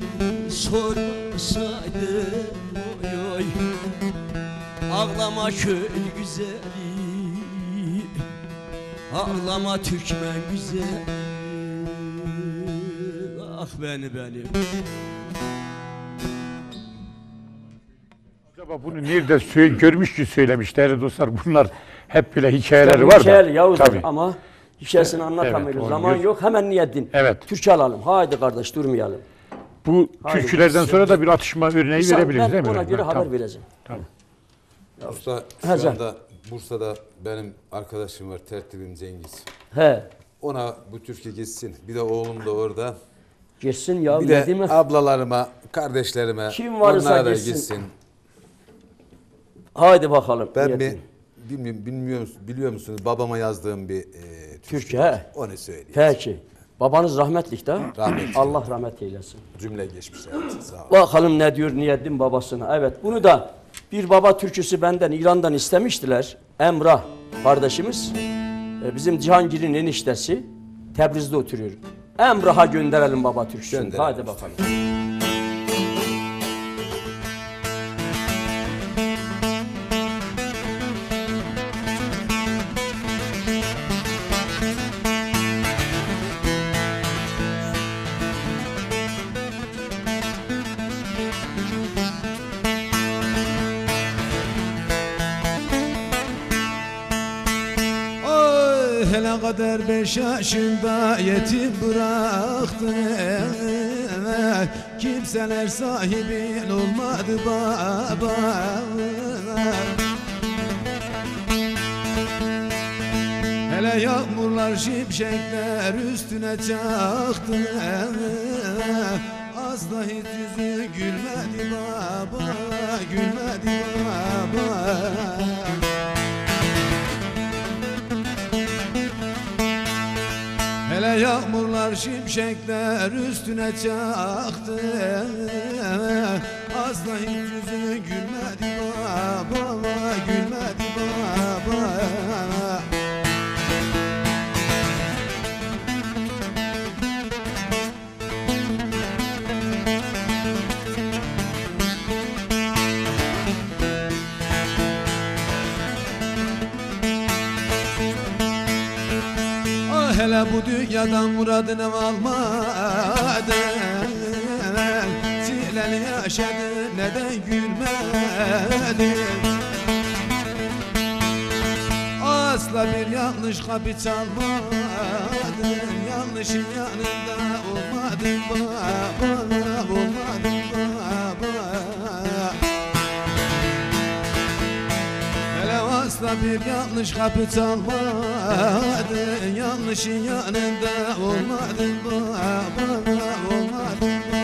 sormasaydım, oy oy. Ağlama köylü güzeli, ağlama Türkmen güzeli. Ah beni benim. Acaba bunu nerede sö- görmüş ki söylemiş değerli dostlar, bunlar hep böyle hikayeleri Tabii var hikayeli da. Yavuz Tabii. ama hikayesini anlatamıyoruz. Evet, Zaman göz- yok, hemen niyetin. Evet. Türkçe alalım. Haydi kardeş durmayalım. Bu Haydi. türkülerden sonra da bir atışma örneği Sen- verebiliriz ben değil mi? ona göre Ha, haber tamam. vereceğim. Tamam. Usta şu Hacan. anda Bursa'da benim arkadaşım var, tertibim Cengiz. He. Ona bu türkü gitsin. Bir de oğlum da orada. Girsin ya. Bir ne de demek? ablalarıma, kardeşlerime, Kim varsa onlara da gitsin. gitsin. Haydi bakalım. Ben bir niyetin. bilmiyorum, bilmiyor musunuz, biliyor musunuz babama yazdığım bir e, Türkçe, he. Onu söyleyeyim. Peki. Babanız rahmetlik de. Rahmetli. Allah rahmet eylesin. Cümle geçmiş hayatı. Sağ ol. Bakalım ne diyor Niyeddin babasına. Evet, bunu da bir baba türküsü benden İran'dan istemiştiler. Emrah kardeşimiz, e, bizim Cihangir'in eniştesi, Tebriz'de oturuyor. Emrah'a gönderelim baba türküsünü. Gönderelim. Hadi bakalım. Oy hele kader beş yaşında yetim bıraktı. Kimseler sahibin olmadı baba. Hele yağmurlar şimşekler üstüne çaktı. Az da hiç yüzü gülmedi baba, gülmedi baba. Hele yağmurlar şimşekler üstüne çaktı. Az da hiç yüzü gülmedi baba, gülmedi baba. hele bu dünyadan muradını almadın. Çileli yaşadın neden gülmedin? Asla bir yanlış kapı çalmadın. Yanlışın yanında olmadın baba, olmadın baba. Hele asla bir yanlış kapı çalmadın. Yanlışın yanında olmadın baba, olmadın baba.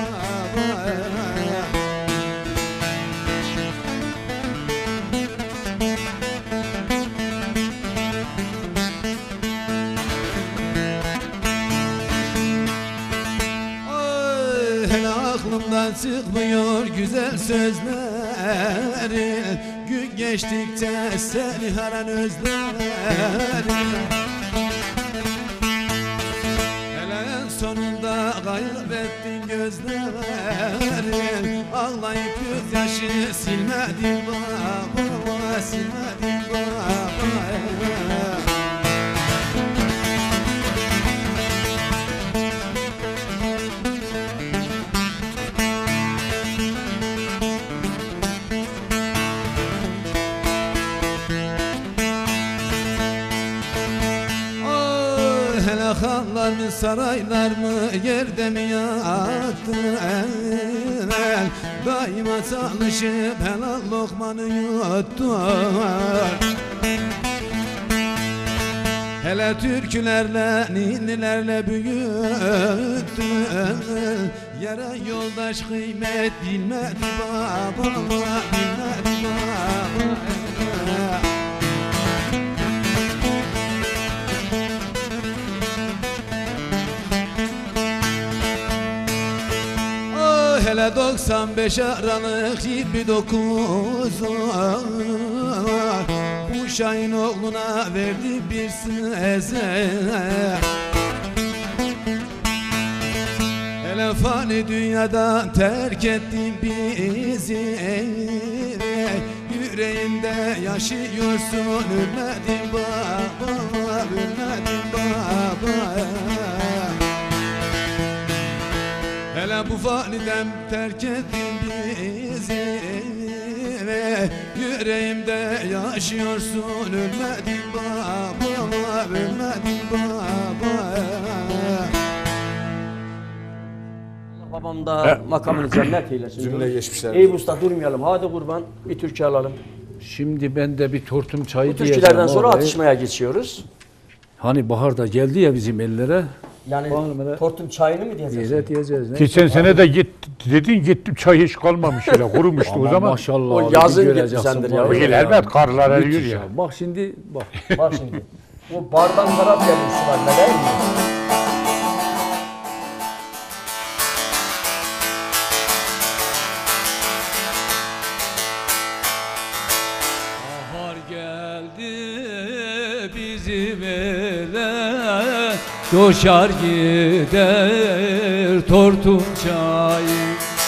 Aklımdan çıkmıyor güzel sözlerin. Gün geçtikçe seni her an özlerim. Hele en sonunda kaybettin gözlerin. Ağlayıp gözyaşı silmedin baba, silmedin baba. Hanlar mı saraylar mı yerde mi yattı? Daima çalışıp helal lokmanı yuttu. Hele türkülerle ninnilerle büyüttü. Yere yoldaş kıymet bilmedi baba, bilmedi baba. Hele doksan beş Aralık yirmi dokuz Uşağın oğluna verdi bir söze. Hele fani dünyadan terk ettin bizi. Yüreğinde yaşıyorsun ölmedin baba, ölmedin baba. Hele bu faniden terk ettin bizi. Yüreğimde yaşıyorsun ölmedin baba, ölmedin baba. Allah babam da makamını cennet eylesin. Cümle geçmişler. Eyüp Usta durmayalım. Hadi kurban bir türkü alalım. Şimdi ben de bir tortum çayı Bu diyeceğim. türkülerden sonra orayı. atışmaya geçiyoruz. Hani baharda geldi ya bizim ellere. Yani Bağırmada- tortum çayını mı diyeceğiz? Diye diyeceğiz. Ne? Geçen sene de git dedin gittim çay hiç kalmamış öyle kurumuştu o Aman zaman. maşallah. O abi, yazın bir göreceksin gitmişsendir var ya. ya. Bugün elbet karlar eriyor Müthiş ya. Bak şimdi bak. Bak şimdi. Bu bardan taraf gelmişsi var. Ne değil mi? Bahar geldi bizim ele, coşar gider tortum çayı.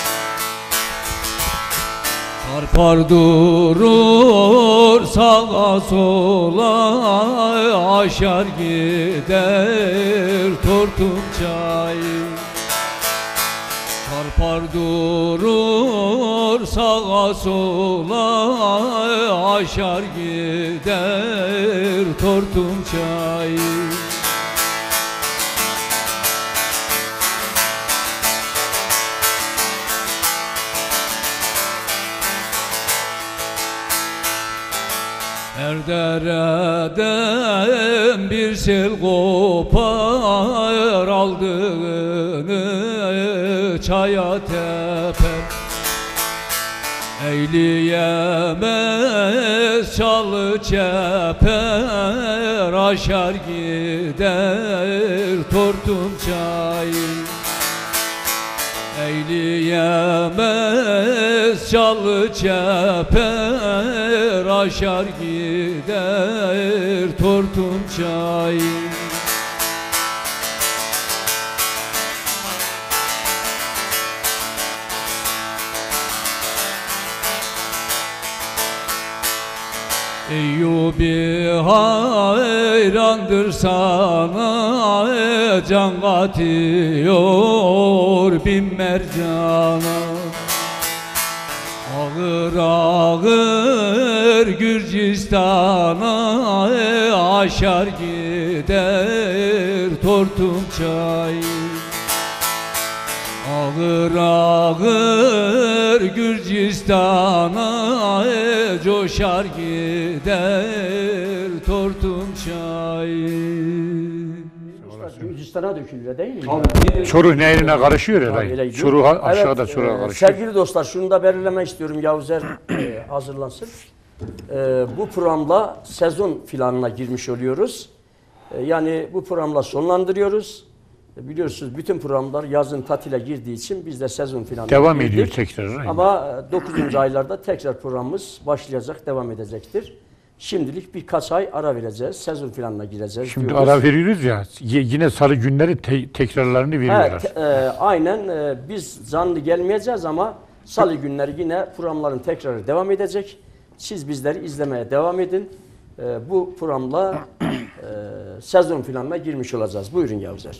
Çarpar durur sağa sola, aşar gider tortum çayı. Çarpar durur sağa sola, aşar gider tortum çayı. Her dereden bir sel kopar, aldığını çaya teper. Eyleyemez çalı çeper, aşar gider tortum çayı. Eyleyemez çalı çeper, aşar gider tortum çayı. Eyyubi hayrandır sana, can katıyor bin mercana. Ağır ağır Gürcistan'a aşar gider tortum çayı. Ağır ağır Gürcistan'a coşar gider tortum çayı. Gürcistan'a dökülüyor değil mi? Çoruh nehrine karışıyor herhalde. Çoruh aşağıda evet, Çoruh'a e, karışıyor. Sevgili dostlar, şunu da belirlemek istiyorum. Yavuzer e, hazırlansın. E, bu programla sezon filanına girmiş oluyoruz. E, yani bu programla sonlandırıyoruz. E, biliyorsunuz bütün programlar yazın tatile girdiği için biz de sezon filanına Devam girdik. ediyor tekrar. Ama dokuzuncu aylarda tekrar programımız başlayacak, devam edecektir. Şimdilik birkaç ay ara vereceğiz. Sezon filanına gireceğiz. Şimdi diyoruz. ara veriyoruz ya, yine salı günleri te tekrarlarını veriyorlar. Evet, e, aynen e, biz canlı gelmeyeceğiz ama salı günleri yine programların tekrarı devam edecek. Siz bizleri izlemeye devam edin. E, bu programla e, sezon filanına girmiş olacağız. Buyurun Yavuzer.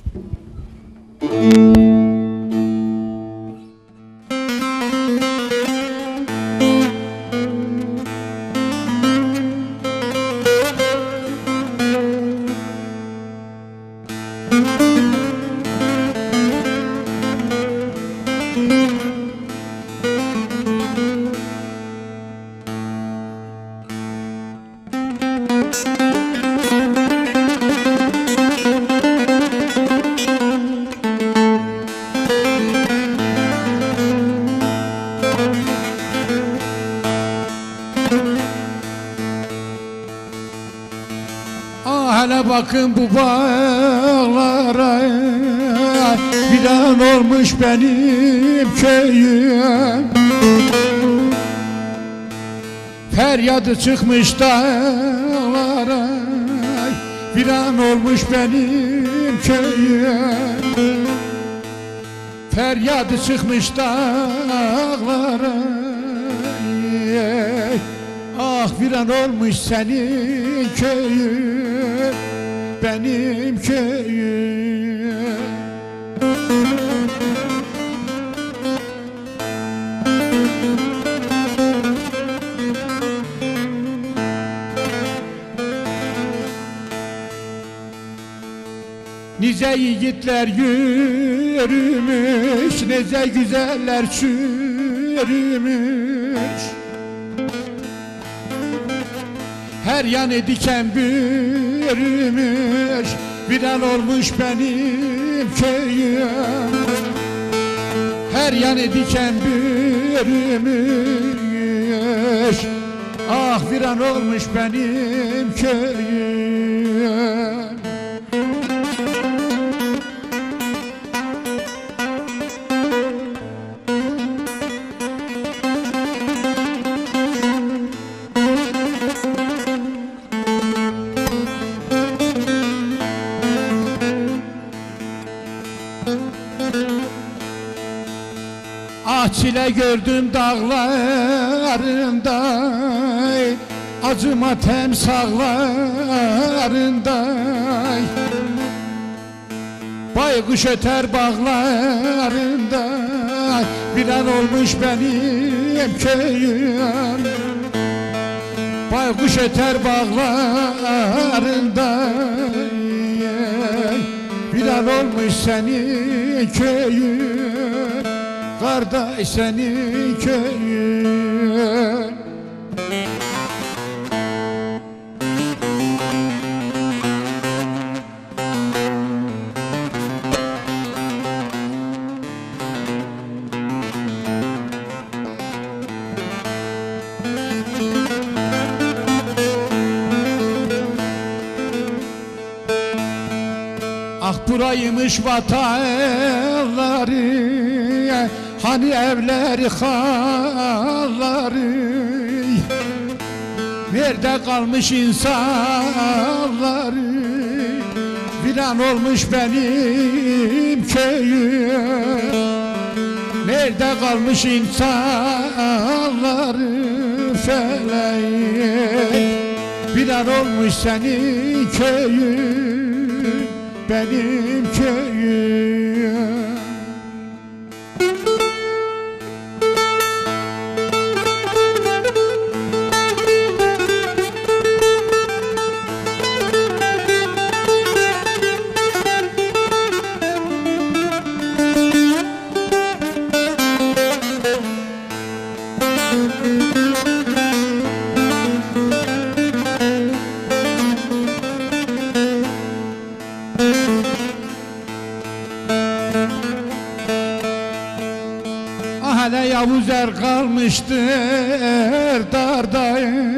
Hele bakın bu bağlara, viran olmuş benim köyüm. Feryadı çıkmış dağlara, viran olmuş benim köyüm. Feryadı çıkmış dağlara, ah viran olmuş senin köyün, benim köyüm. Nice yiğitler yürümüş, nice güzeller çürümüş. Her yanı diken bürümüş, viran olmuş benim köyüm. Her yanı diken bürümüş, ah viran olmuş benim köyüm. Ah çile gördüm dağlarında, acıma temsağlarında. Baykuş öter bağlarında, viran olmuş benim köyüm. Baykuş öter bağlarında, viran olmuş senin köyün. Kardeş senin köyün. Ah buraymış vatanları, hani evleri halları. Nerede kalmış insanları, viran olmuş benim köyüm. Nerede kalmış insanları, felek Viran olmuş senin köyün, benim köyüm. Hele Yavuz er kalmıştır darda,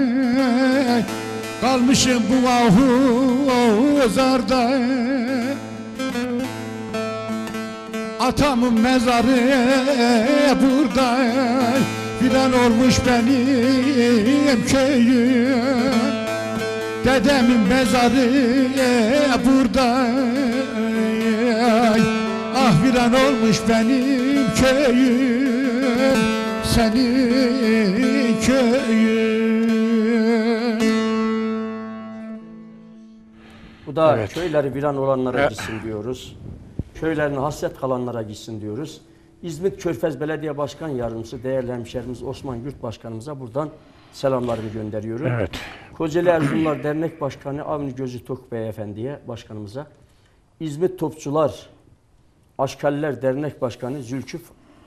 kalmışım bu ahu zarda. Atamın mezarı burada, filan olmuş benim köyüm. Dedemin mezarı burada, ah filan olmuş benim köyüm, senin köyün. Bu da Evet. köyleri viran olanlara Evet. gitsin diyoruz. Köylerine hasret kalanlara gitsin diyoruz. İzmit Körfez Belediye Başkan Yardımcısı değerli hemşerimiz Osman Gürt Başkanımıza buradan selamlarımı gönderiyorum. Evet. Kocaeli Erzurumlar Dernek Başkanı Avni Gözü Tok Beyefendi'ye, başkanımıza. İzmit Topçular Aşkaliler Dernek Başkanı Zülküf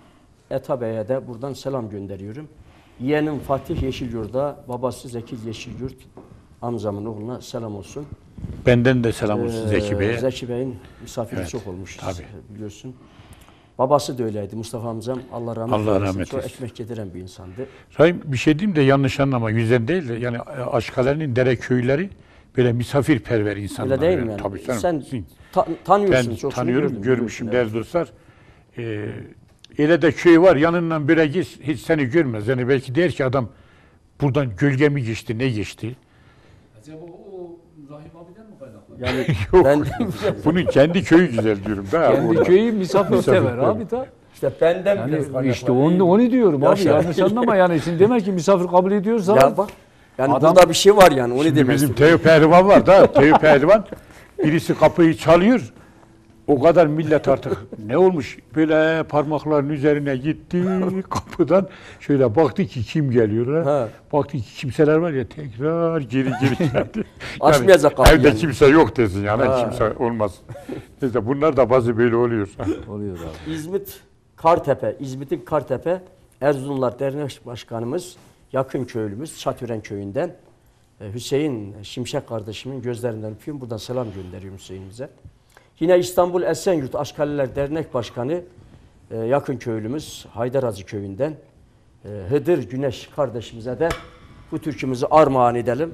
Eta Bey'e de buradan selam gönderiyorum. Yeğenim Fatih Yeşilyurt'a, babası Zeki Yeşilyurt amcamın oğluna selam olsun. Benden de selam olsun Ee, Zeki Bey'e. Zeki Bey'in misafiri Evet, çok olmuş tabii. biliyorsun. Babası da öyleydi Mustafa amcam. Allah rahmet Allah eylesin. rahmet Çok eylesin. ekmek yediren bir insandı. Sayın bir şey diyeyim de yanlış anlama, yüzden değil de yani Aşkale'nin dere köyleri böyle misafirperver insanlar. Öyle değil mi yani? Tabii canım. Sen ta- tanıyorsun. Ben çok tanıyorum, gördüm, görmüşüm biliyorsun, değerli dostlar. Ee, öyle de köy var, yanından bire git, hiç seni görmez. Yani belki der ki adam buradan gölge mi geçti, ne geçti? Acaba o Rahim abiden mi kaynaklı? Yani Yok. ben Bunun kendi köyü güzel diyorum. Daha Kendi orada. köyü misafirsever Misafirper. abi da. işte benden Yani biraz kaynaklı. işte onu, onu diyorum abi, Yaşa. yanlış anlama yani. Şimdi demek ki misafir kabul ediyorsa Ya bak yani Adam- burada bir şey var yani onu Şimdi demek bizim istedim. Teo Pehlivan var da Teo Pehlivan birisi kapıyı çalıyor. O kadar millet artık ne olmuş? Böyle parmakların üzerine gitti kapıdan şöyle baktı ki kim geliyor ha? Ha. Baktı ki kimseler var ya tekrar geri geri geldi. Açmayacak kapıyı Evde yani. kimse yok desin yani Ha. kimse olmaz. Neyse bunlar da bazı böyle oluyor. oluyor abi. İzmit Kartepe, İzmit'in Kartepe Erzurumlar Dernek Başkanımız, yakın köylümüz Çatören köyünden e, Hüseyin Şimşek kardeşimin gözlerinden öpüyorum. Buradan selam gönderiyorum Hüseyin'imize. Yine İstanbul Esenyurt Aşkaliler Dernek Başkanı e, yakın köylümüz Haydaracı köyünden e, Hıdır Güneş kardeşimize de bu türkümüzü armağan edelim.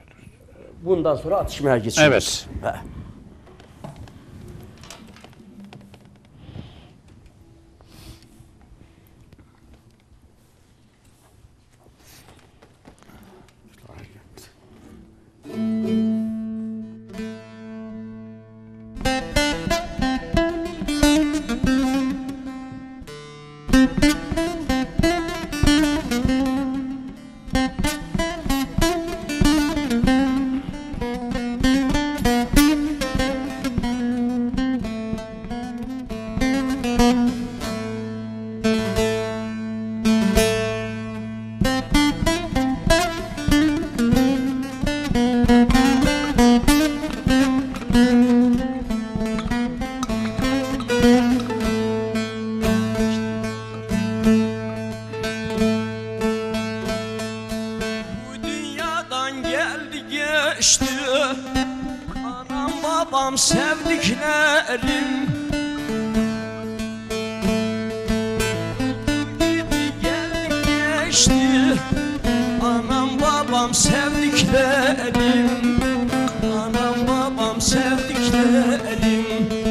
Bundan sonra atışmaya geçiyoruz. Evet. He. Bu dünyadan geldi geçti anam babam sevdiklerim. Gidi geldi geçti anam babam sevdiklerim. Anam babam sevdiklerim.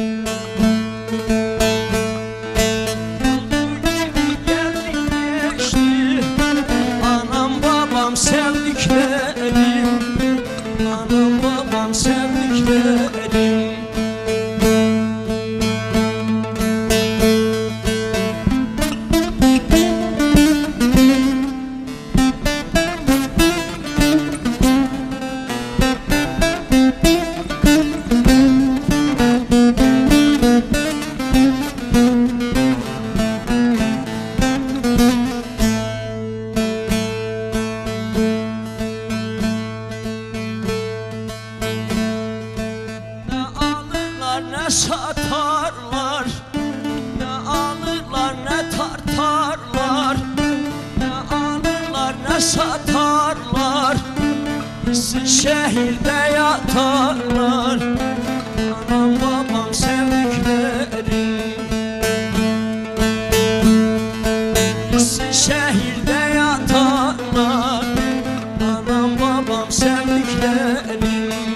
Geldi geçti anam babam sevdiklerim. Anam babam sevdiklerim. şehirde yatarlar, anam babam sevdiklerim. İkisi şehirde yatarlar, anam babam sevdiklerim.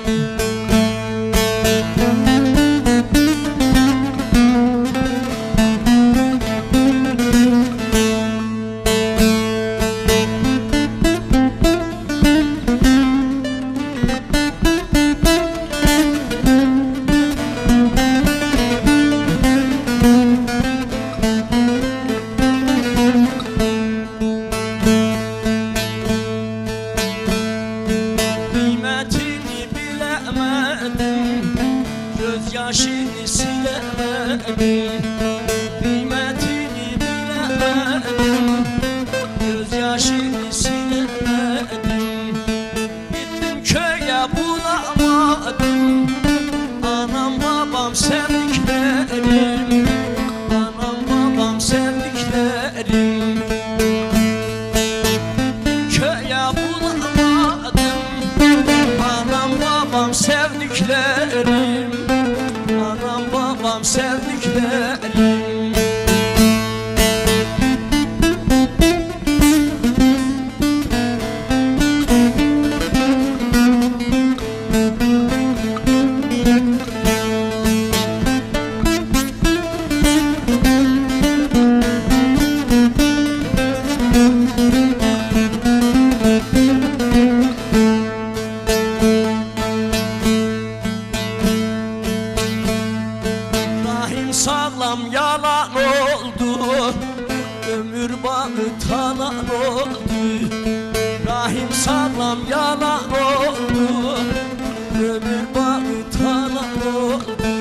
Yaşını silemedim, kıymetini bilemedim, gözyaşını silemedim. Gittim köye bulamadım, anam babam sevdiklerim, anam babam sevdiklerim. Köye bulamadım, anam babam sevdiklerim, anam babam sevdiklerim. Sağlam yalan oldu, ömür bağı talan oldu. Rahim sağlam yalan oldu, ömür bağı talan oldu.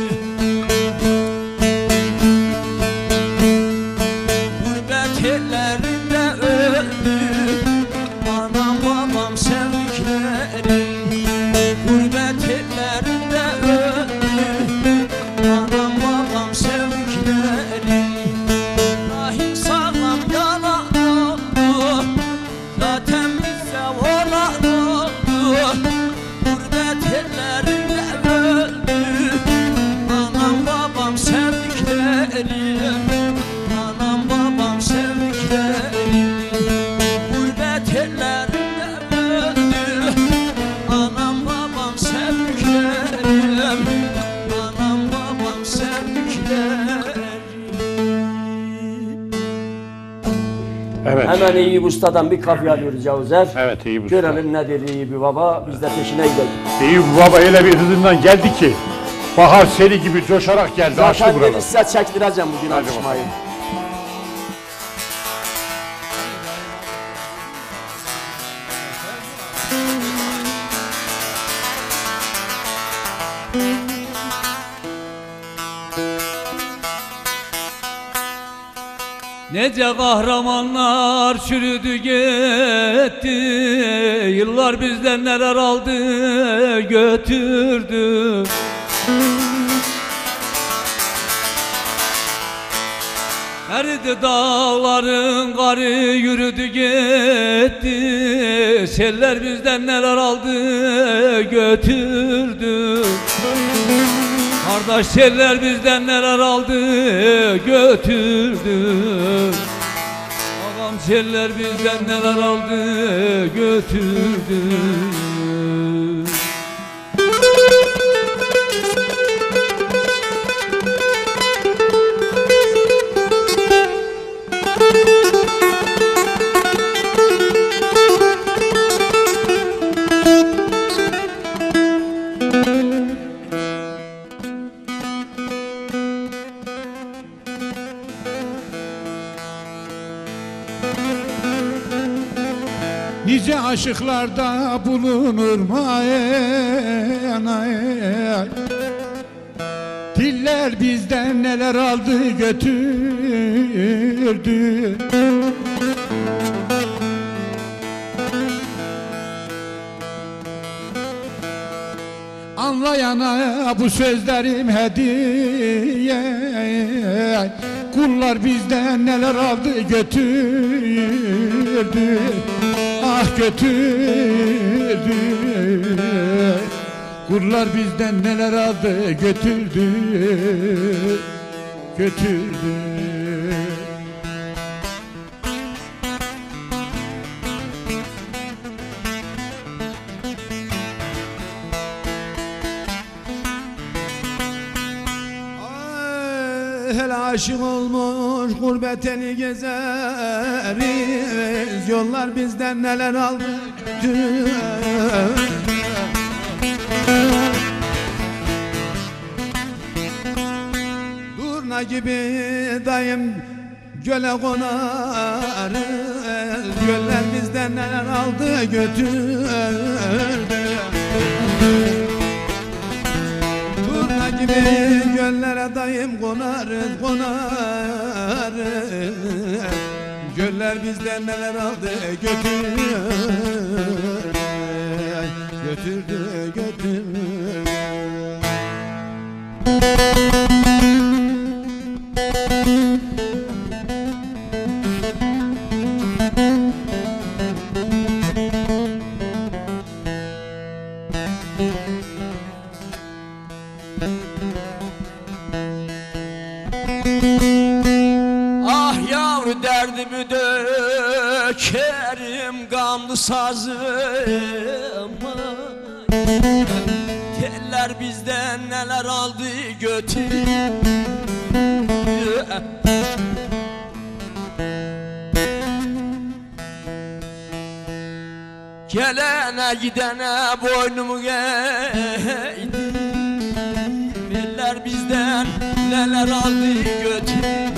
Gurbet ellerinde öldü, anam babam sevdiklerim. Gurbet ellerinde öldü, anam babam sevdiklerim. Rahim sağlam yalan oldu, zaten bize olan oldu. Gurbet ellerinde öldü, anam babam sevdiklerim, anam babam sevdiklerim. Gurbet ellerinde öldü, anam babam sevdiklerim, anam babam sevdiklerim. Evet. Hemen Eyüp Usta'dan bir kafiye alıyoruz Yavuzer. Evet, Eyüp Usta. Görelim nedir Eyüp Baba, biz de peşine gidelim. Eyüp Baba öyle bir hızından geldi ki bahar seli gibi coşarak geldi, açtı Zaten buraları. beni size çektireceğim bugün Hadi açmayı. Nece kahramanlar çürüdü gitti, yıllar bizden neler aldı götürdü. Eridi dağların karı, yürüdü gitti, seller bizden neler aldı götürdü. Kardeş seller bizden neler aldı götürdü. Ağam seller bizden neler aldı götürdü. Nice aşıklarda bulunur mayana. Diller bizden neler aldı götürdü. Anlayana bu sözlerim hediye. Kullar bizden neler aldı götürdü. Ah ah götürdü. Kurlar bizden neler aldı götürdü, götürdü. Hele aşık olmuş gurbet eli gezeriz. Yollar bizden neler aldı götürdü. Durna gibi dayım göle konarız. Göller bizden neler aldı götürdü. Durna gibi göllere dayım konarız, konarız. Göller bizden neler aldı götürdü, götürdü, götürdü. Ah yavru derdimi dökerim gamlı sazıma. Teller bizden neler aldı götürdü. Gelene gidene boynumu eğdim. Eller bizden neler aldı götürdü.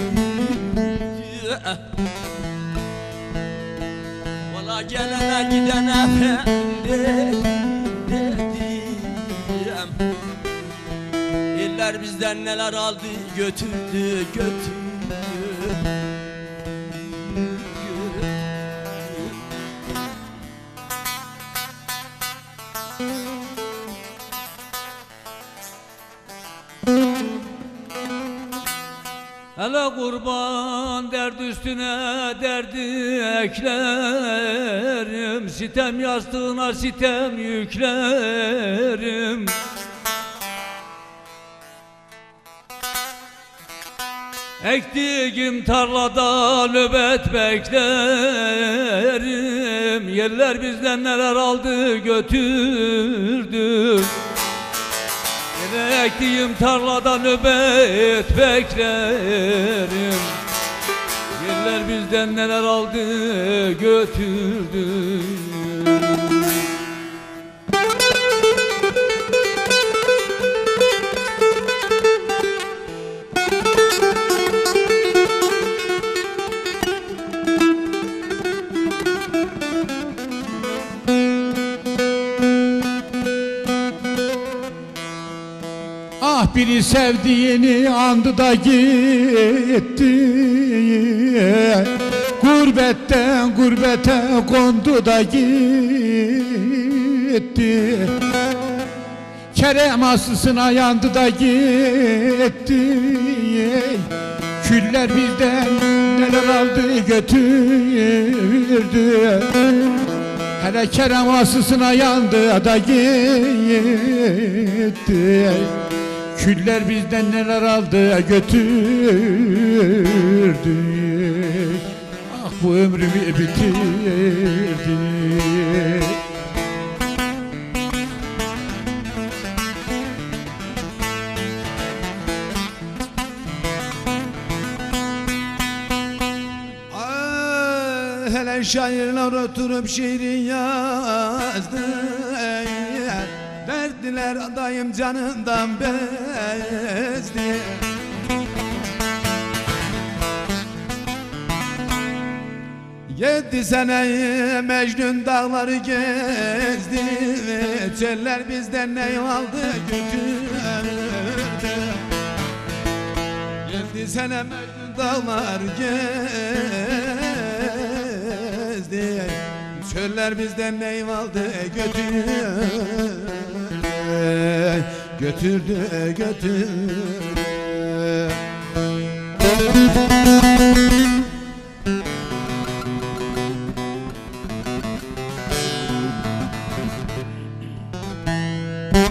Valla gelene gidene efendim dedim. Eller bizden neler aldı götürdü, götürdü. Hele kurban dert üstüne derdi eklerim. Sitem yastığına sitem yüklerim. Ektiğim tarlada nöbet beklerim. Yerler bizden neler aldı götürdü. Yine ektiğim tarlada nöbet beklerim. Yerler bizden neler aldı götürdü. Ah biri sevdiğini andı da gitti. Gurbetten gurbete kondu da gitti. Kerem aslısına yandı da gitti. Küller bizden neler aldı götürdü. Hele Kerem aslısına yandı da gitti. Küller bizden neler aldı götürdü. Ah bu ömrümü bitirdi. Ah, hele şairler oturup şiiri yazdı. Verdiler adayım canından bezdi. Yedi seneyi Mecnun dağları gezdi. Çeller bizden ne aldı götürdü. Yedi sene Mecnun dağlar gezdi. Çöller bizden ne aldı götürdü. Götürdü, götürdü.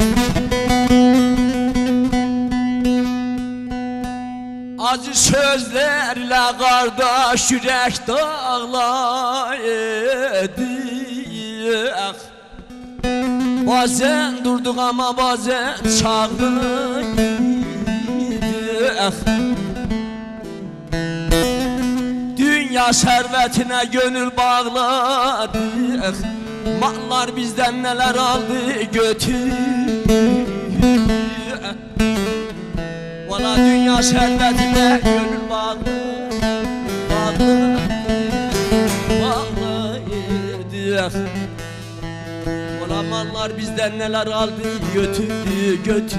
Acı sözlerle kardeş yürek dağlar edik. Bazen durduk ama bazen çağırdık. Dünya servetine gönül bağladık. Mallar bizden neler aldı götürdü. Valla dünya servetine gönül bağlı, bağlı, bağlıydık. Valla mallar bizden neler aldı götürdü, götürdü.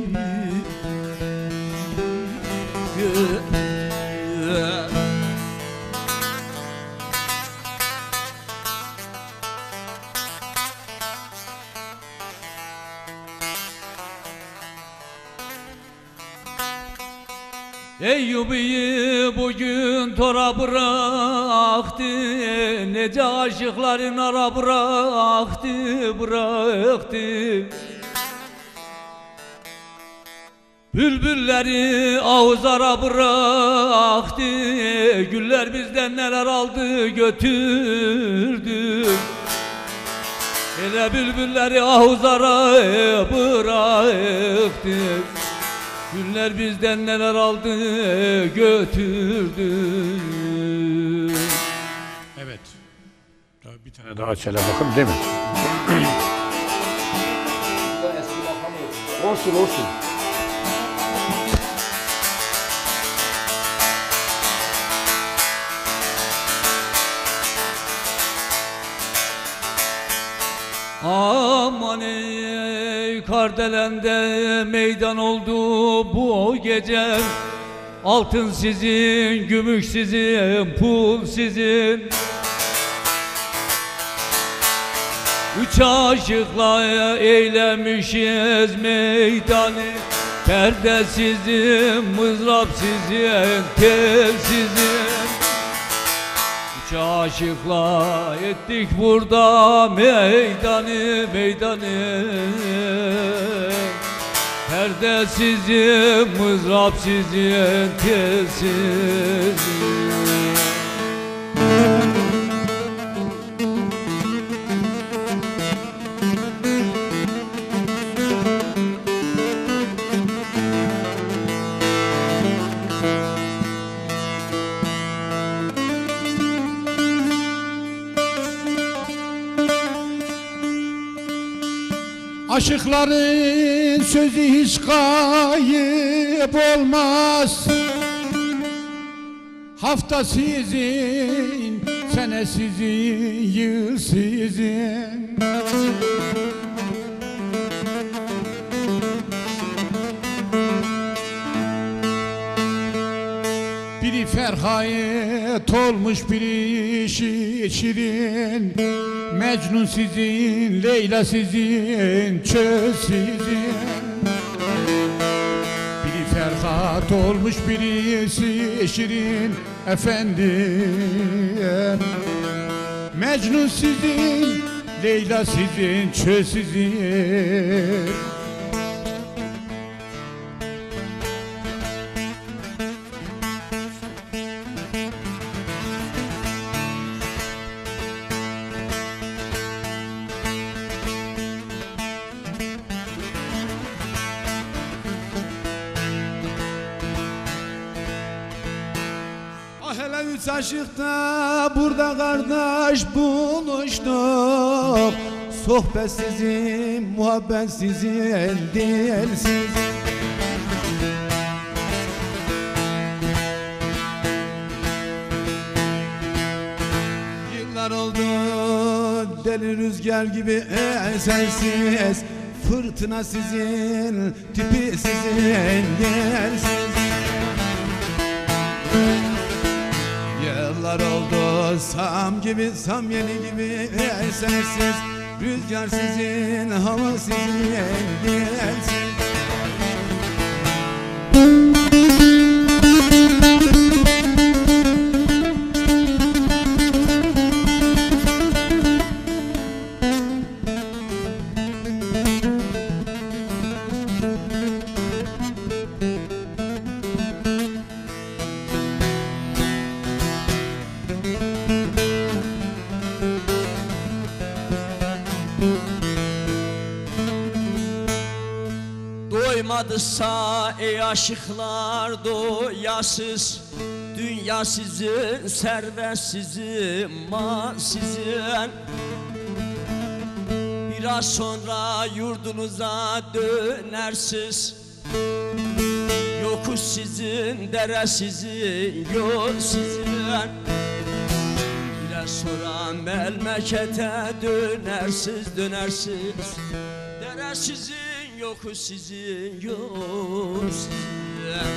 Eyyubi'yi bugün tora bıraktı, nece aşıkların ara bıraktı, bıraktı. Bülbülleri ağızlara bıraktı, güller bizden neler aldı götürdü. Ele bülbülleri ağızlara bıraktı, güller bizden neler aldı götürdü. Evet. Daha bir tane daha çele bakın değil mi? Olsun olsun. Aman ey Kardelen'de meydan oldu bu gece. Altın sizin, gümüş sizin, pul sizin. Üç aşıkla eylemişiz meydanı. Perde sizin, mızrap sizin, tel sizin. Üç aşıkla ettik burada meydanı, meydanı. Perde sizin, mızrap sizin, tel sizin. Aşıkların sözü hiç kayıp olmaz. Hafta sizin, sene sizin, yıl sizin. Biri Ferhayet olmuş, biri şirin. Mecnun sizin, Leyla sizin, çöz sizin. Biri Ferhat olmuş, birisi şirin efendim. Mecnun sizin, Leyla sizin, çöz sizin. Hele üç aşıkta burada kardeş buluştuk. Sohbet sizin, muhabbet sizin, değil sizin. Yıllar oldu deli rüzgar gibi esersiz. Fırtına sizin, tipi sizin, yersiz. Yıllar oldu sam gibi, sam yeni gibi esersiz. Rüzgar sizin, hava sizin, yersiz. Doymadısa ey aşıklar doyasız. Dünya sizin, servet sizin, mal sizin. Biraz sonra yurdunuza dönersiz. Yokuş sizin, dere sizin, yol sizin. Biraz sonra memlekete dönersiz, dönersiz. Dere sizin, yokuş sizin, yol sizin.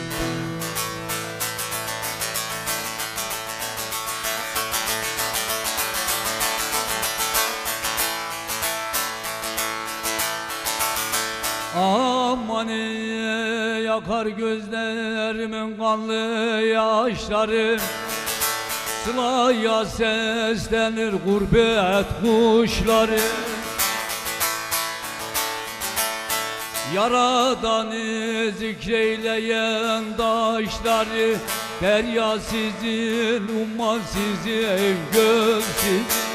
Aman ey, yakar gözlerimin kanlı yaşları. Sılaya seslenir gurbet kuşları. Yaradan'ı zikreyleyen taşları. Derya sizin, umman sizin, göl sizin.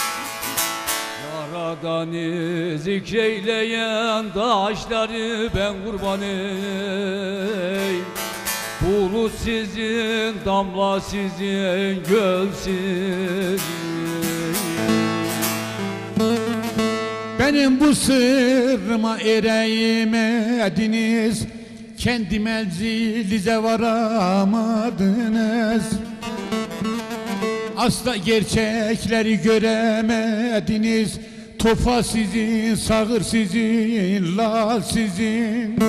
Yaradan'ı zikreyleyen taşları ben kurban ey. Bulut sizin, damla sizin, göl sizin. Benim bu sırrıma ereyemediniz, kendi menzilize varamadınız. Asla gerçekleri göremediniz. Tofa sizin, sağır sizin, lal sizin.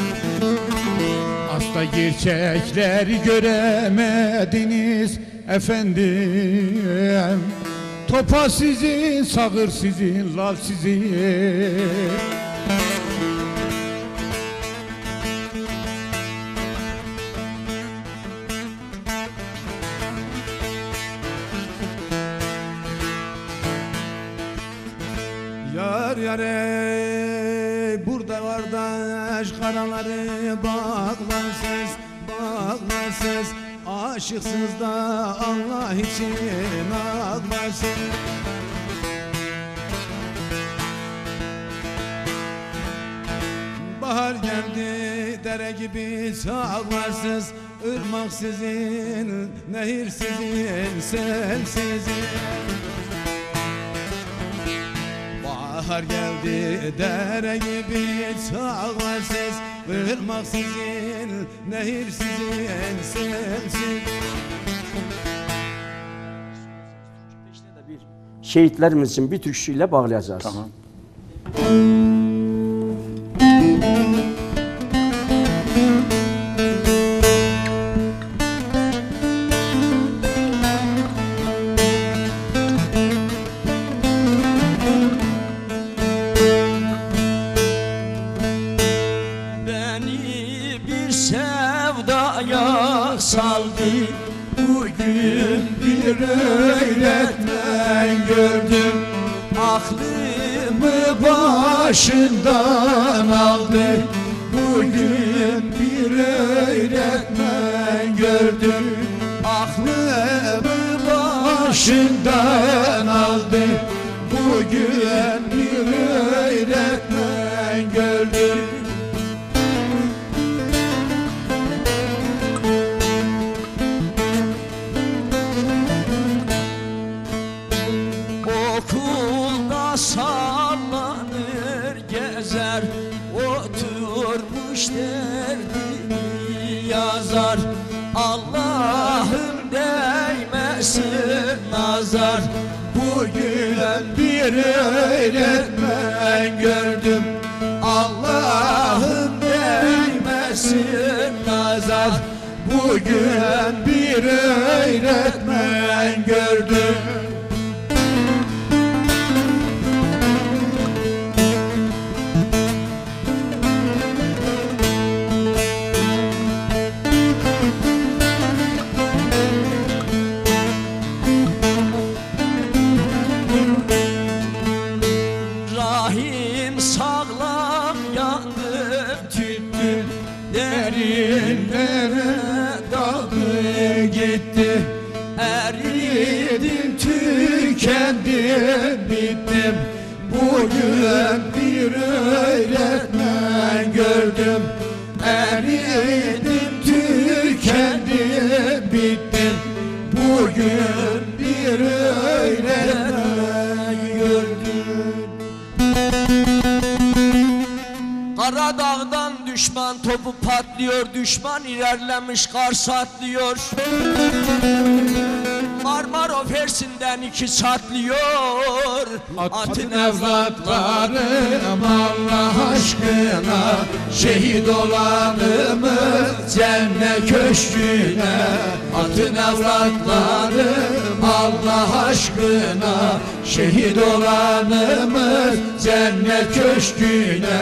Asla gerçekleri göremediniz efendim. Topa sizin, sağır sizin, lal sizin. Yar yar ey, burada kardeş karaları bağlarsız, bağlarsız. Aşıksız da Allah için ağlarsın. Bahar geldi dere gibi sağlarsız. Irmak sizin, nehir sizin, sel sizin. Bahar geldi dere gibi sağlarsız. Irmak sizin, nehir sizin, sel sizin. Şehitlerimiz için bir türküyle bağlayacağız. Tamam. Beni bir sevdaya saldı. Bugün bir öğretmen gördüm. Aklımı başından aldı. Bugün bir öğretmen gördüm. Aklımı başından aldı. Bugün bir öğretmen gördüm. Okulda sallanır gezer, oturmuş derdini yazar. Allah'ım değmesin nazar. Bugün bir öğretmen gördüm. Allah'ım değmesin nazar. Bugün bir öğretmen gördüm. Rahim sağlam yandı tüttü, derinlere daldı gitti. Eridim tükendim bittim. Bugün bir öğretmen gördüm. Karadağ'dan düşman topu patlıyor, düşman ilerlemiş Kars atlıyor. Marmara Fersi'nden iki çatlıyor. Atın evlatlarım Allah aşkına, şehit olanımız cennet köşküne. Atın evlatlarım Allah aşkına, şehit olanımız cennet köşküne.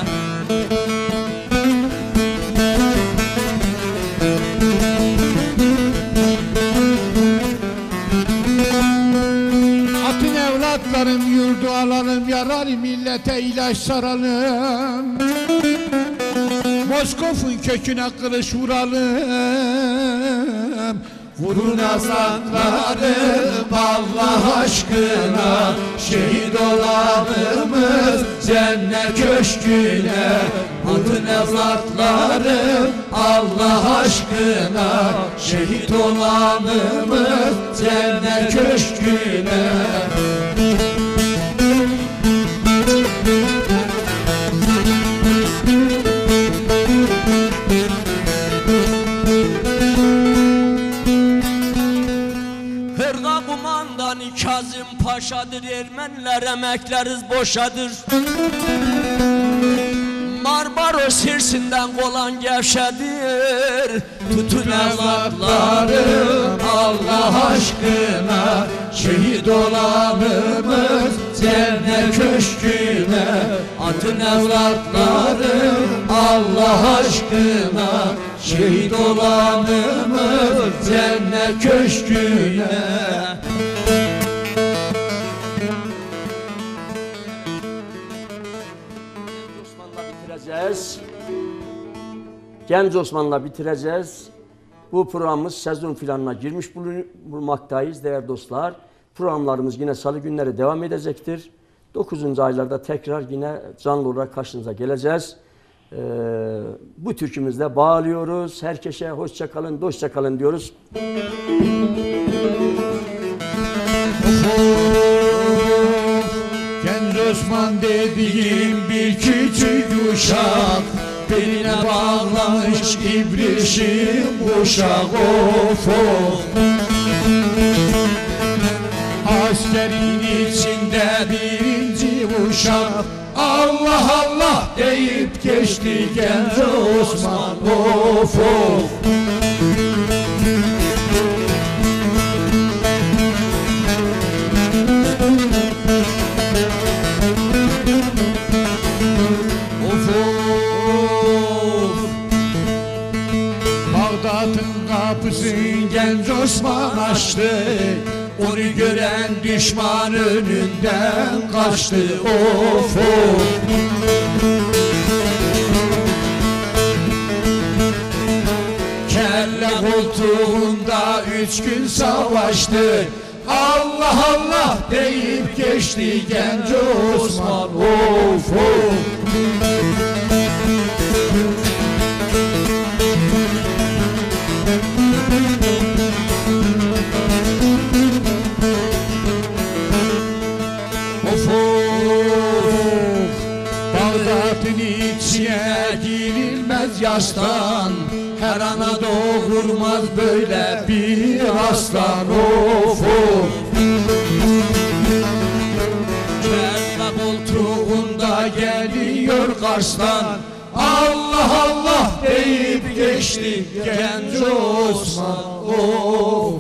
Atın evlatlarım yurdu alalım, yarar millete ilaç saralım. Moskof'un köküne kılıç vuralım. Vurun evlatlarım Allah aşkına, şehit olanımız cennet köşküne. Vurun evlatlarım Allah aşkına, şehit olanımız cennet köşküne. Kazım Paşa'dır, Ermeniler emekleriz boşadır. Marmaros hirsinden kolan gevşedir. Tutun evlatlarım Allah aşkına, şehit olanımız cennet köşküne. Atın evlatlarım Allah aşkına, şehit olanımız cennet köşküne. Genç Osman'la bitireceğiz. Bu programımız sezon filanına girmiş bulunmaktayız değerli dostlar. Programlarımız yine salı günleri devam edecektir. dokuzuncu aylarda tekrar yine canlı olarak karşınıza geleceğiz. Ee, bu türkümüzle bağlıyoruz. Herkese hoşça kalın, dostça kalın diyoruz. Genç Osman dediğim bir küçük uşak, beline bağlamış ibrişim kuşak. Of of, askerin içinde birinci uşak, Allah Allah deyip geçti genç Osman. Of of, kapısını genç Osman açtı, onu gören düşman önünden kaçtı. Of of, kelle koltuğunda üç gün savaştı, Allah Allah deyip geçti genç Osman. Of of, içine girilmez yaştan, her ana doğurmaz böyle bir aslan. Of of, kelle koltuğunda geliyor Kars'tan, Allah Allah deyip geçti genç Osman. Of